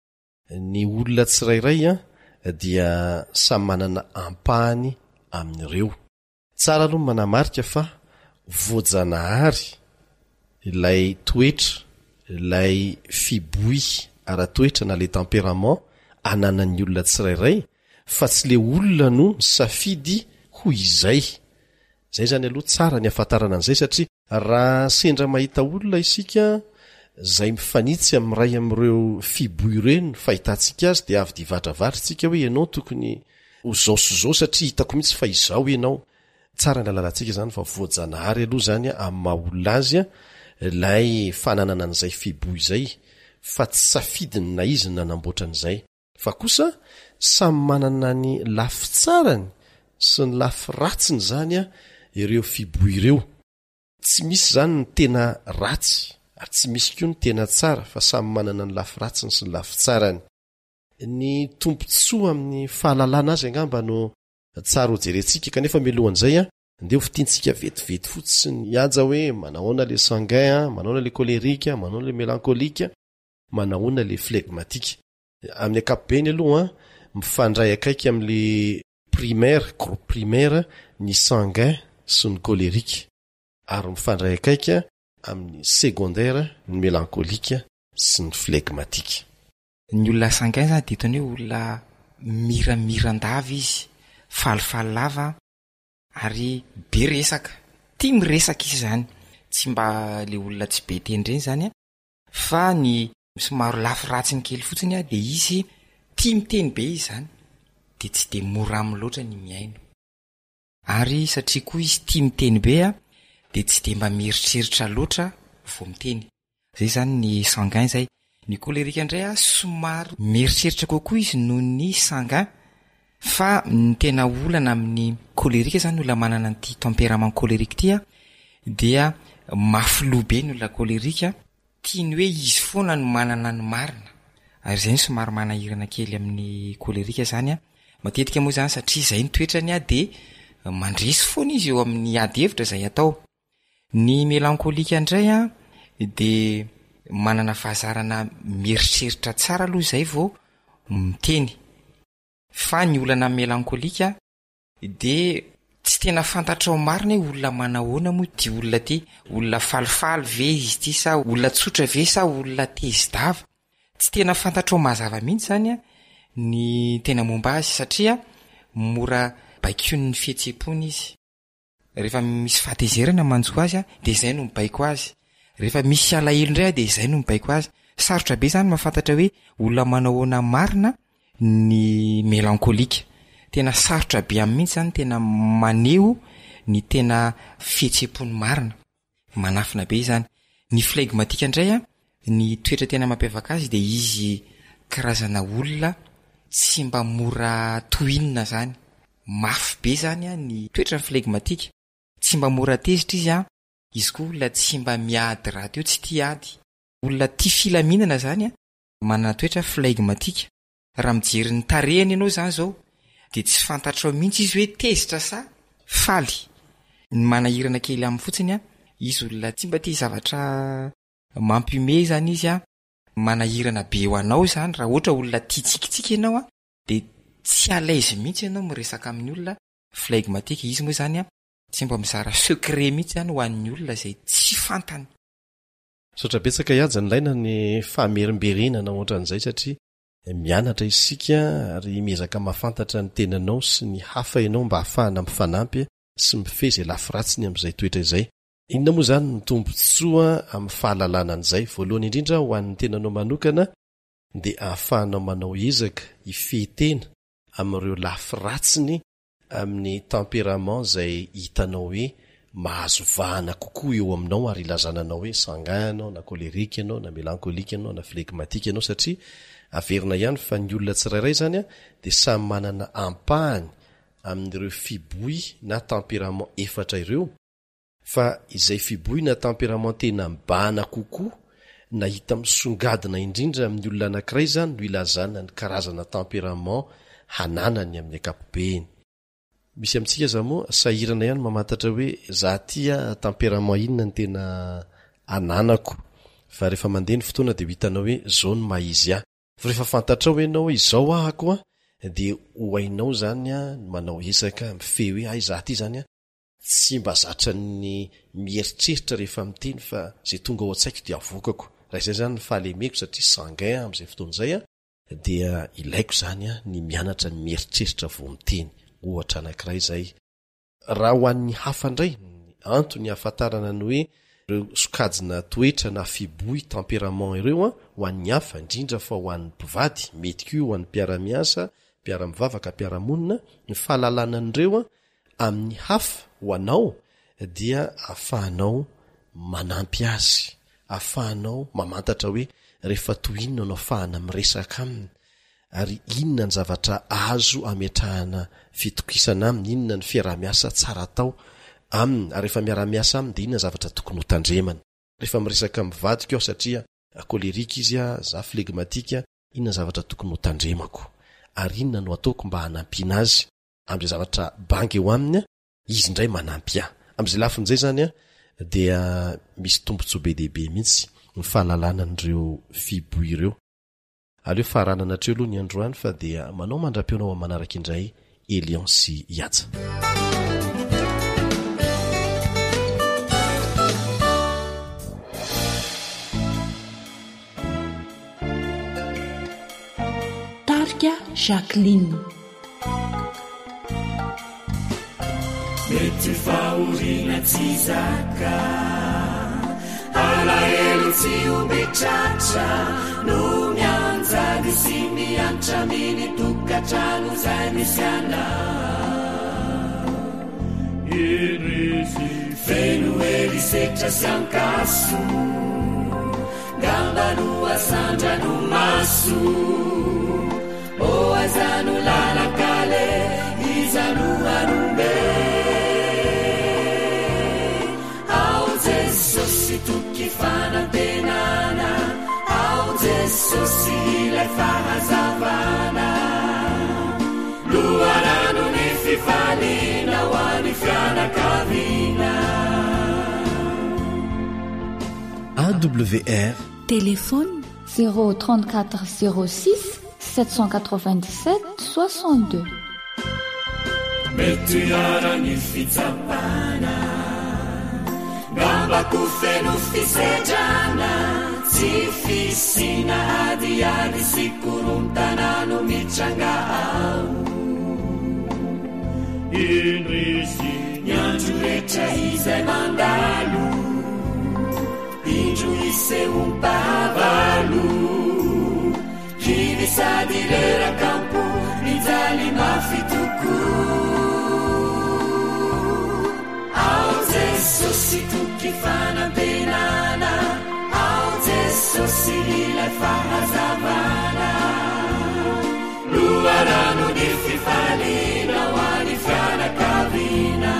ny olona tsirairay a dia samy manana ampahany amin'ireo tsara aloha manamarika fa voajanahary ilay toetra ilay fiboy ara-toetra na le tempérament ananan'ny olona tsirairay fa tsy le olona no safidy ho izay zay zany aloha tsara ny afantarana an'izay satria raha sendra mahita olona isika zay mifanitsy am'ray am'ireo fiboy reny fahitantsika azy de avy divatravatrytsika hoe ianao tokony ozao sy zao satria hitako mihitsy fa izao ianao tsara ny alalantsika zany fa voajanahary aloha zany amin'ny maha-olona azy a lay fananana an'izay fiboy zay fa tsy safidiny na izy ny nanamboatra an'izay fa kosa samy manana ny lafy tsarany sy ny lafy ratsiny zany a ireo fiboy ireo tsy misy zany ny tena ratsy ary tsy misy koa ny tena tsara fa samy manana ny lafy ratsiny sy ny lafy tsarany ny tompontsoa amin'ny fahalalana azy angamba no tsara ho jerentsika kanefa milohan'izay a ndeo fitiantsika vetivety fotsy ny aja hoe manahoana le sanguin manahoana le colérique manahoana le mélancolique manahoana le flegmatique amin'ny akapobeny aloha mifandray akaiky amin'le primaire groupe primaire ny sanguin sy ny colérique ary mifandray akaiky amin'ny secondaire ny mélancolique sy ny flegmatique
ny olona sanguin zany ditony hoe olona miramirandava izy falifaly lava ary be resaka tia miresaka izy zany tsy mba le olona tsy be teny reny zany a fa ny somaro lafy ratsiny kely fotsiny a de izy tia miteny be izy zany de tsy de mora amin'ny loatra ny miaino ary satria koa izy tia miteny be a de tsy de mba mieritreritra loatra vo miteny zay zany ny sanguin zay ny colérique indray a somaro mieritreritra kokoa izy noho ny sanguin fa ny tena olana amin'ny colérique zany olona manana an'ity tempérament colérique ty a dia mafilobe ny olona colérique tia ny hoe izy foana no manana ny marina ary zay ny somaro manahirana kely amin'ny colérique zany a matetika moa zany satria zay ny toetrany a de mandresy foana izy eo amin'ny ady hevitra zay atao ny mélancolique indray a de manana fahazarana mieritreritra tsara aloha zay vo miteny fa ny olana mélancolique de tsy tena fantatrao marina hoe olona manahoana moa ty olona ty olona falifaly ve izy ty sa olona tsotra ve sa olona tezidava tsy tena fantatrao mazava mihitsy zany a ny tena momba azy satria mora baikony ny fihetseapony izy rehefa misy fahatezerana manjo azy a de zay no mibaiko azy rehefa misy alahelo indray a de zay no mibaiko azy sarotra be zany mahafantatra hoe olona manahoana marina ny mélancolique tena sarotra be amin'ny mihitsy zany tena maneho ny tena fihetseapony marina manafina be zany ny flegmatique indray a ny toetra tena mampiavaka azy de izy karazana olona tsy mba mora tohinina zany mafy be zany a ny toetra ny flegmatique tsy mba mora tezitra izy a izy koa olona tsy mba miady raha teo tsy tia ady olona tia filaminana zany a manana toetra flegmatique raha mijery ny tarehany ianao zany zao de tsy fantatrao mihitsy izy hoe tezitra sa faly ny manahirana kely amin'ny fotsiny a izy olona tsy mba tia zavatra mampiome zany izy a manahirana be ho anao zany raha ohatra olona tia tsikitsika ianao a de tsy alaizy mihitsy ianao miresaka amin'ny olona flegmatique izy moa zany a tsy mba mizara secret mihitsy zany ho an'ny olona zay tsy fantany
sotra betsaka ihaja nylaina ny fahamerimberenana ohatran'izay satria mianatra isika ary miezaka mahafantatra ny tenanao sy ny hafa ianao mba hahafahana mifanampy sy mifezy lafy ratsiny amin'izay toetra izay inona moa zany ny tombontsoa amin'ny fahalalana an'izay voalohany indrindra ho an'ny tenanao manokana de ahafahanao manao ezaka ifehtena amin'ireo lafy ratsiny amin'ny tempérament zay hitanao hoe mahazo vahana kokoa eo aminao ary ilazananao hoe sanguin anao na colérique anao na mélancolique anao na flegmatique anao satria averina ihany fa ny olona tsirairay zany a de samy manana ampahany amin'ireo fiboy na tempérament efatra ireo fa izay fiboy na tempérament tena mibahana kokoa nahita misongadina indrindra amin'ny olona anankiray zany no ilazana ny karazana temperament hananany amin'ny akapobeany. Misy amintsika za moa sahirana ihany mamantatra hoe za tia temperament inona ny tena ananako fa rehefa mandeha ny fotoana dia hitanao hoe zao no maizy ahy. Fa rehefa fantatra hoe ianao hoe izao ahako a dia hoainao zany a manao esaka mifehy hoe ay za ty zany a tsy mba zatra ny mieritreritra rehefa miteny fa zay tonga ao an-tsaiko dia avokako. Raha izay zany ny fahalemeko satria sangain amin'izay fotoan'izay a dia ilaiko zany a ny mianatra ny mieritreritra vao miteny. Ohatra anankiray zay. Raha ho an'ny hafa indray antony hafantarana ny hoe ireo sokajina toetra na fiboy temperament ireo a ho an'ny hafa indrindra fa ho an'ny mpivady mety koa ho an'ny mpiara-miasa, mpiara-mivavaka, mpiara-monina ny fahalalana an'ireo a amin'ny hafa ho anao dia ahafahanao manampy azy, ahafahanao mamantatra hoe rehefa toinona anao ahafahana miresaka aminy ary inona ny zavatra azo ametrahana fitokisana aminy, inona ny fiara-miasa tsara tao aminy ary rehefa miara-miasa aminy dia inona ny zavatra tokony ho tandremana. Rehefa miresaka mivadika aho satria kolerika izy a za flegmatika, inona ny zavatra tokony ho tandremako ary inona no ataoko mba hanampiana azy amin'izay zavatra bangy eo aminy a izy indray manampy ahy. Amin'izay lafin'izay zany a dia misy tombontsoa be dehibe mihitsy ny fahalalana an'ireo fiboy ireo. Aleo faharanana treo aloha ny androany fa dia manao mandra-peonao amin'ny manaraka indray Elion sy Iatsa.
Tarika Jacqueline.
Mety fahoriana tsy zaka alahelo tsy ometratra no mianjady sy miantra miny tokatrano zay misy ana irisy feno elisetra sy ankaso gamba no asandra no maso o azano lalakale izano arombe Jesosy toky fanantenana ao Jesosy ilay fahazavana loharano ny fifaliana ho any fianakaviana.
A W R
Téléphone zéro trente-quatre zéro six sept cent quatre-vingt-dix-sept soixante-deux.
Mety arany fitsapana gamba kufeno fisedrana tsy fisina adiady sy korontanano mitranga ao inrisy nyandro rehetra izay mandalo indro iseumpavalo kivy sady rerakampo mijaly mafy toko ao Jesosy toky fanantenana ao Jesosy ilay fahazavana loharano ny fifaliana ho any fianakaviana.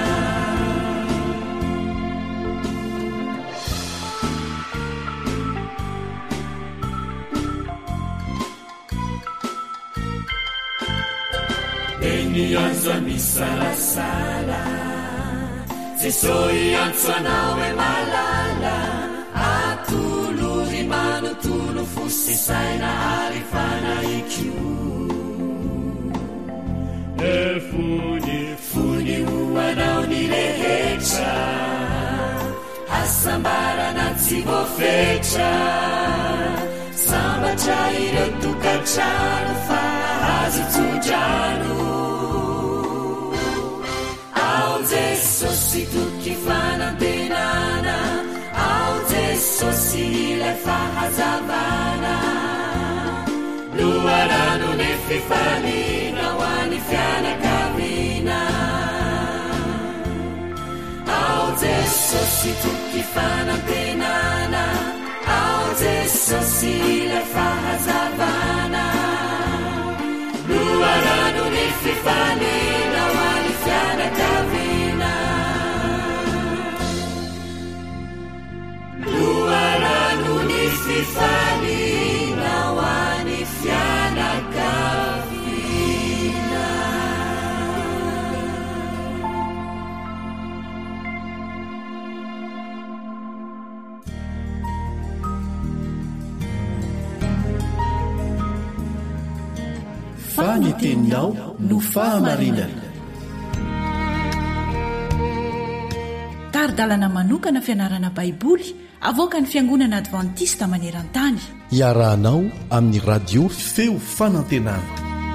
Eny aza misalasala Jesoi antso anao e malala atolory manontolo fosy saina ary fanahikio e fony fony ho anao ny rehetra hasambarana tsy voafetra sambatra ireo tokatrano fa azo tsodrano ao Jesosy toky fanantenana ao Jesosy ilay fahazavana loharano ny fifaliana ho any fianakaviana ao Jesosy toky fanantenana ao Jesosy ilay fahazavana loharano ny fifaliana ho any fianakaviana loharano ny fifaliana
fany teninao no fahamarinana.
Taridalana manokana fianarana baiboly avoaka ny fiangonana advantista maneran-tany.
Iarahanao amin'ny radio feo fanantenana.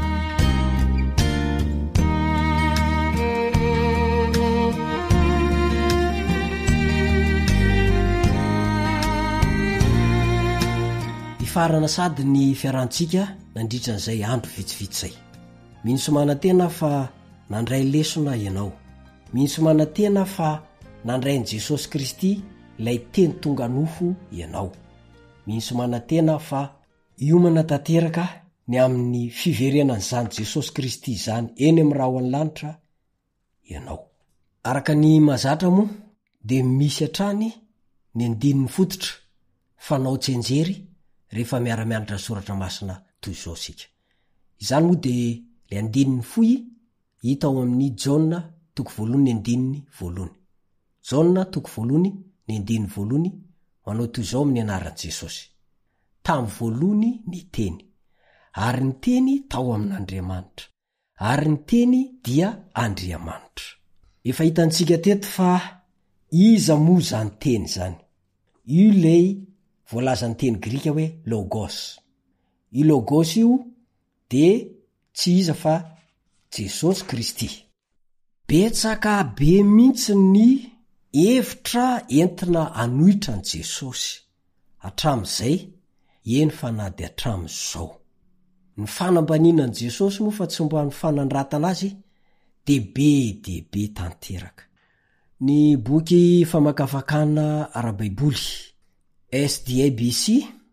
Farana sady ny fiarantsika nandritra n'izay andro vitsivitsy zay. Mihinso manantena fa nandray lesona ianao. Mihinso manantena fa nandray n' Jesosy Kristy ilay teny tonga nofo ianao. Mihinso manantena fa iomana tanteraka ny amin'ny fiverenan'izany Jesosy Kristy izany eny amin'ny raha ny lanitra ianao. Araka ny mazatra moa dia misy hatrany ny andininy fototra fanao tsenjery rehefa miara-mianatra soratra masina toy izao sika. Izany moa dia le andininy foy hita ao amin'ny Jaona toko voalohany ny andininy voalohany. Jaona toko voalohany ny andininy voalohany manao toy izao amin'ny anaran'i Jesosy. Tamin'ny voalohany ny teny, ary ny teny tao amin'Andriamanitra, ary ny teny dia Andriamanitra. Efa hitantsika teto fa iza moa zany teny zany? Io lay voalaza ny teny grika hoe logos. I logos io dia tsy iza fa Jesosy Kristy. Betsaka be mihitsy ny hevitra entina anohitra an' Jesosy hatramin'izay, eny fa na dia hatramin'izao. Ny fanambaninan'i Jesosy moa fa tsy mba ny fanandratana azy dia be dia be tanteraka. Ny boky famakafakana ara-baiboly S D A B C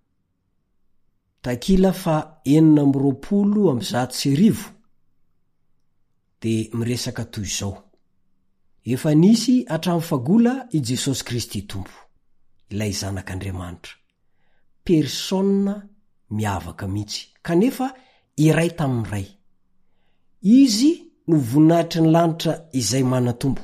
takila fa enina amby roapolo amby zato sy arivo dia miresaka toy izao: efa nisy hatramin'ny fagola i Jesosy Kristy tompo, ilay zanak'Andriamanitra, persona miavaka mihitsy, kanefa iray tamin'ny ray. Izy no voninahitry ny lanitra izay manatombo.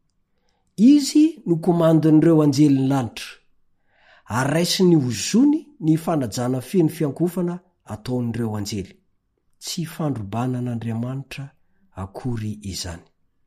Izy no komandon'ireo anjeliny lanitra, ary raisy ny hozony ny fanajana feny fiankofana ataon'ireo anjely. Tsy fandrobanan'Andriamanitra akory izany.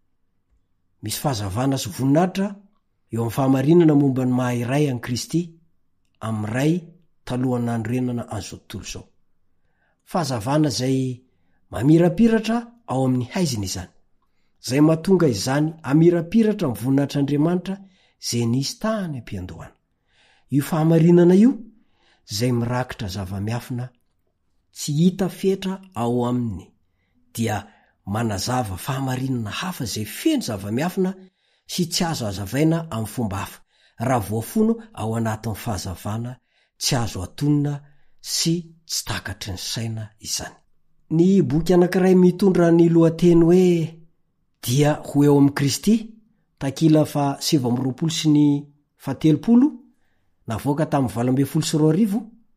Misy fahazavana sy voninahitra eo amin'ny fahamarinana momba ny maha iray an'i Kristy amin'ny ray talohan'andro renana an'izao tontolo izao. Fahazavana izay mamirapiratra ao amin'ny haiziny izany, izay mahatonga izany amirapiratra amin'ny voninahitr'Andriamanitra izay nisy tany am-piandohana. Io fahamarinana io izay mirakitra zava-miafina tsy hita fetra ao aminy dia manazava fahamarinana hafa izay feno zava-miafina sy tsy azo hazavaina amin'ny fomba hafa raha voafono ao anatin'ny fahazavana tsy azo atonina sy tsy takatry ny saina izany. Ny boky anankiray mitondra ny lohateny hoe dia ho eo amin'i Kristy, takila fa sivy amby roapolo sy ny fatelopolo, navoaka tamin'ny valo amby folo sy roa arivo,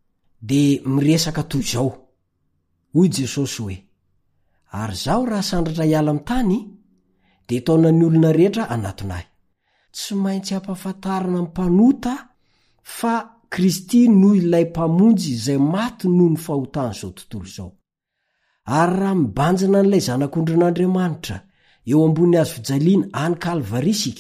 dia miresaka toy izao. Hoy Jesosy hoe: ary zaho raha sandratra hiala amin'ny tany dia taona ny olona rehetra anatinahy. Tsy maintsy ampahafantarana ny mpanota fa Kristy noho ilay mpamonjy izay maty noho ny fahotana izao tontolo izao. Ary raha mibanjina n'ilay zanak'ondrin'Andriamanitra eo ambony hazo fijaliana any Kalvari isika,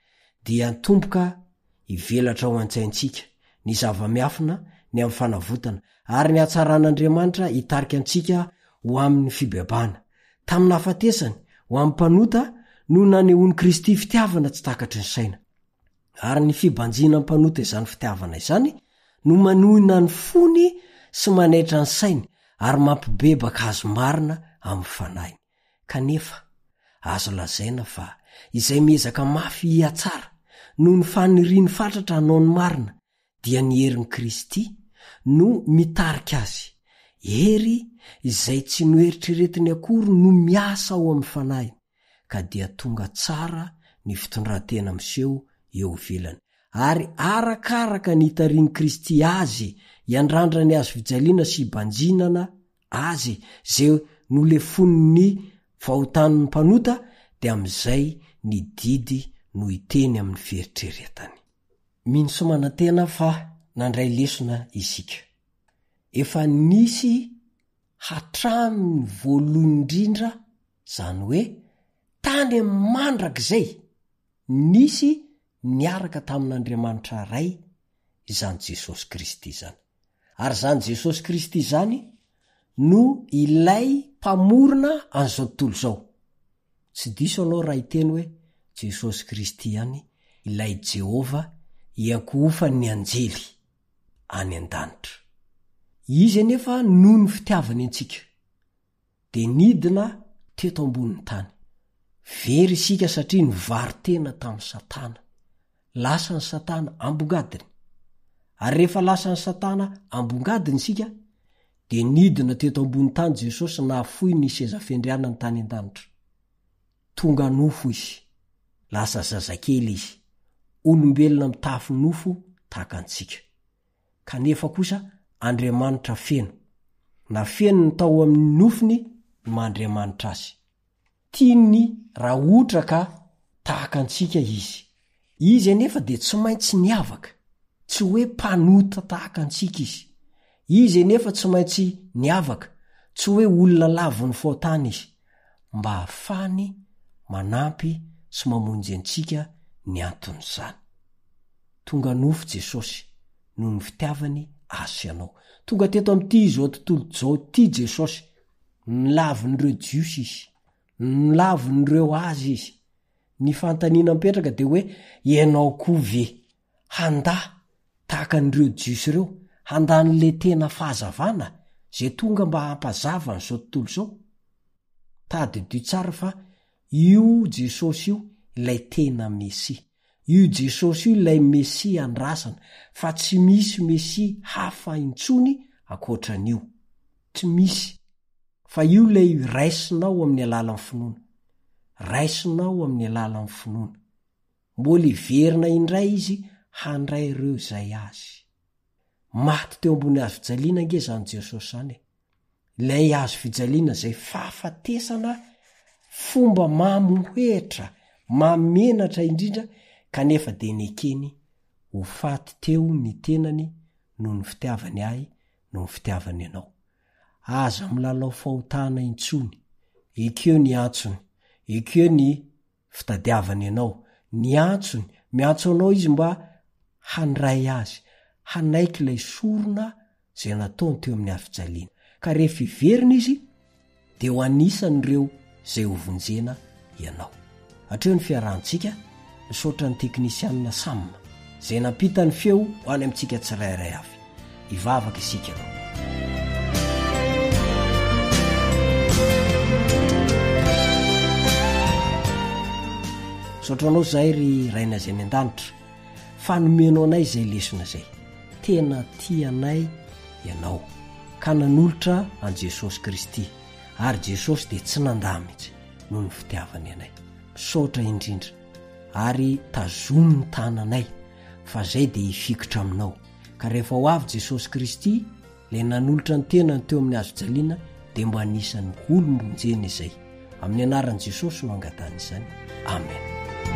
dia nitomboka hivelatra ao an-tsaintsika ny zava-miafina ny amin'ny fanavotana, ary ny hatsaran'Andriamanitra hitarika antsika ho amin'ny fibebana. Tamin'ny hafatesany ho amin'ny mpanota no nanehoan'i Kristy fitiavana tsy takatry ny saina. Ary ny fibanjina mpanota izany fitiavana izany no manohina ny fony sy manaitra ny sainy ary mampibebaka azo marina amin'ny fanahiny. Kanefa azo lazaina fa izay miezaka mafy hiatsara noho ny faniriany fatratra hanao ny marina dia ny herin'i Kristy no mitarika azy. Hery izay tsy noeritreretiny akory no miasa ao amin'ny fanahiny, ka dia tonga tsara ny fitondrantena miseho eo ivelany. Ary arakaraka ny hitarian'i Kristy azy hiandrandra ny azo fijaliana sy hibanjinana azy izay no lefon'ny fahotan'ny mpanota, dia amin'izay ny didy no hiteny amin'ny fieritreretany. Mihinso manantena fa nandray lesona isika. Efa nisy hatraminy voalohany indrindra zany hoe tany mandrak'izay nisy niaraka tamin'andriamanitra ray izany Jesosy Kristy zany. Ary zany Jesosy Kristy zany no ilay mpamorona an'izao tontolo zao. Tsy diso anao raha hiteny hoe Jesosy Kristy ihany ilay Jehova iankohofany anjely any an-danitra. Izy anefa noho ny fitiavany antsika de nidina teto ambonin'ny tany. Very isika satria nivary tena tamin'ny Satana. Lasa ny Satana ambongadiny. Ary rehefa lasa ny Satana ambongadiny isika de nidina teto ambonin'ny tany Jesosy nahafoy ny seza fendriana ny tany an-danitra. Tonga nofo izy. Lasa zazakely izy. Olombelona mitafy nofo tahaka antsika. Kanefa kosa Andriamanitra feno. Na feno ny tao amin'ny nofony ny mahandriamanitra azy. Tiany raha ohatra ka tahaka antsika izy. Izy anefa de tsy maintsy niavaka. Tsy hoe mpanota tahaka antsika izy. Izy anefa tsy maintsy niavaka. Tsy hoe olona laviny faotany izy. Mba hafany manampy sy mamonjy antsika ny anton'izany. Tonga nofo Jesosy noho ny fitiavany azy ianao. Tonga teto amin'ity izao tontolo zao ty Jesosy nilavin'ireo jiosy izy. Nilavin'ireo azy izy. Ny fantaniana mipetraka de hoe ianao koa ve handa tahaka an'ireo jiosy ireo, handa n'le tena fahazavana zay tonga mba hampazava n'izao tontolo zao. Tady dy tsara fa io Jesosy io ilay tena Mesia. Io Jesosy io ilay Mesia andrasana, fa tsy misy Mesia hafa intsony akoatran'io. Tsy misy. Fa io ilay raisinao amin'ny alalan'ny finoana. Raisinao amin'ny alalan'ny finoana. Mbola iverina indray izy handray ireo zay azy. Maty teo ambony hazo fijaliana nge zany Jesosy zany. Ilay hazo fijaliana zay fahafatesana fomba mamohetra, mamenatra indrindra, kanefa de nekeny ho faty teo ny tenany noho ny fitiavany ahy, noho ny fitiavany ianao. Aza milalao fahotana intsony. Ekeo ny antsony, ekeo ny fitadiavany ianao. Ny antsony, miantso anao izy mba handray azy, hanaiky ilay sorona zay nataony teo amin'ny havijaliana. Ka rehefa iverina izy de ho anisan'ireo zay hovonjena ianao. Hatreo ny fiarahantsika, misaotra ny teknisianina Sam zay nampita ny feo ho any amintsika tsirairay avy. Ivavaka isika ianao. Saotranao zay ry raina zay ny an-danitra, fanomenao anay zay lesona zay. Tena tianay ianao. Ka nanolotra an Jesosy Kristy. Ary Jesosy de tsy nandamitsy noho ny fitiavany anay. Saotra indrindra. Ary tazomy ny tananay. Fa zay de hifikotra aminao. Ka rehefa ho avy Jesosy Kristy, le nanolotra ny tenany teo amin'ny hazo jaliana, de mba anisan'ny olombonjena izay. Amin'ny anaran'i Jesosy no angatany izany. Amen.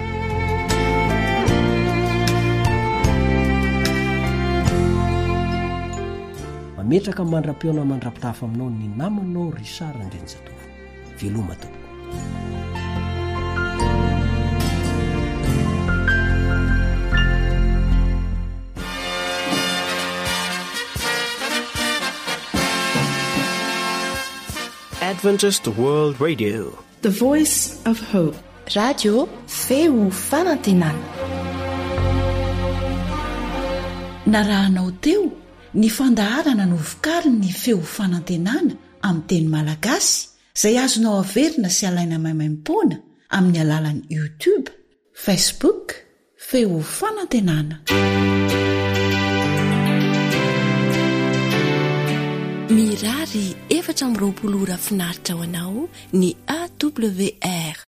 Mametraka mandra-peona mandra-pitafa aminao ny namanao Richard Andrenjatovo. Veloma tompoko.
Adventist World Radio,
the voice of hope. Radio feo fanantenana.
Narahanao teo ny fandaharana no vokariny ny feo fanantenana amin'ny teny malagasy izay azonao averina sy alaina maimaim-poana amin'ny alalan'ny YouTube, Facebook, feo fanantenana.
Mirary efatra amby roapolo ora finaritra ho anao ny A W R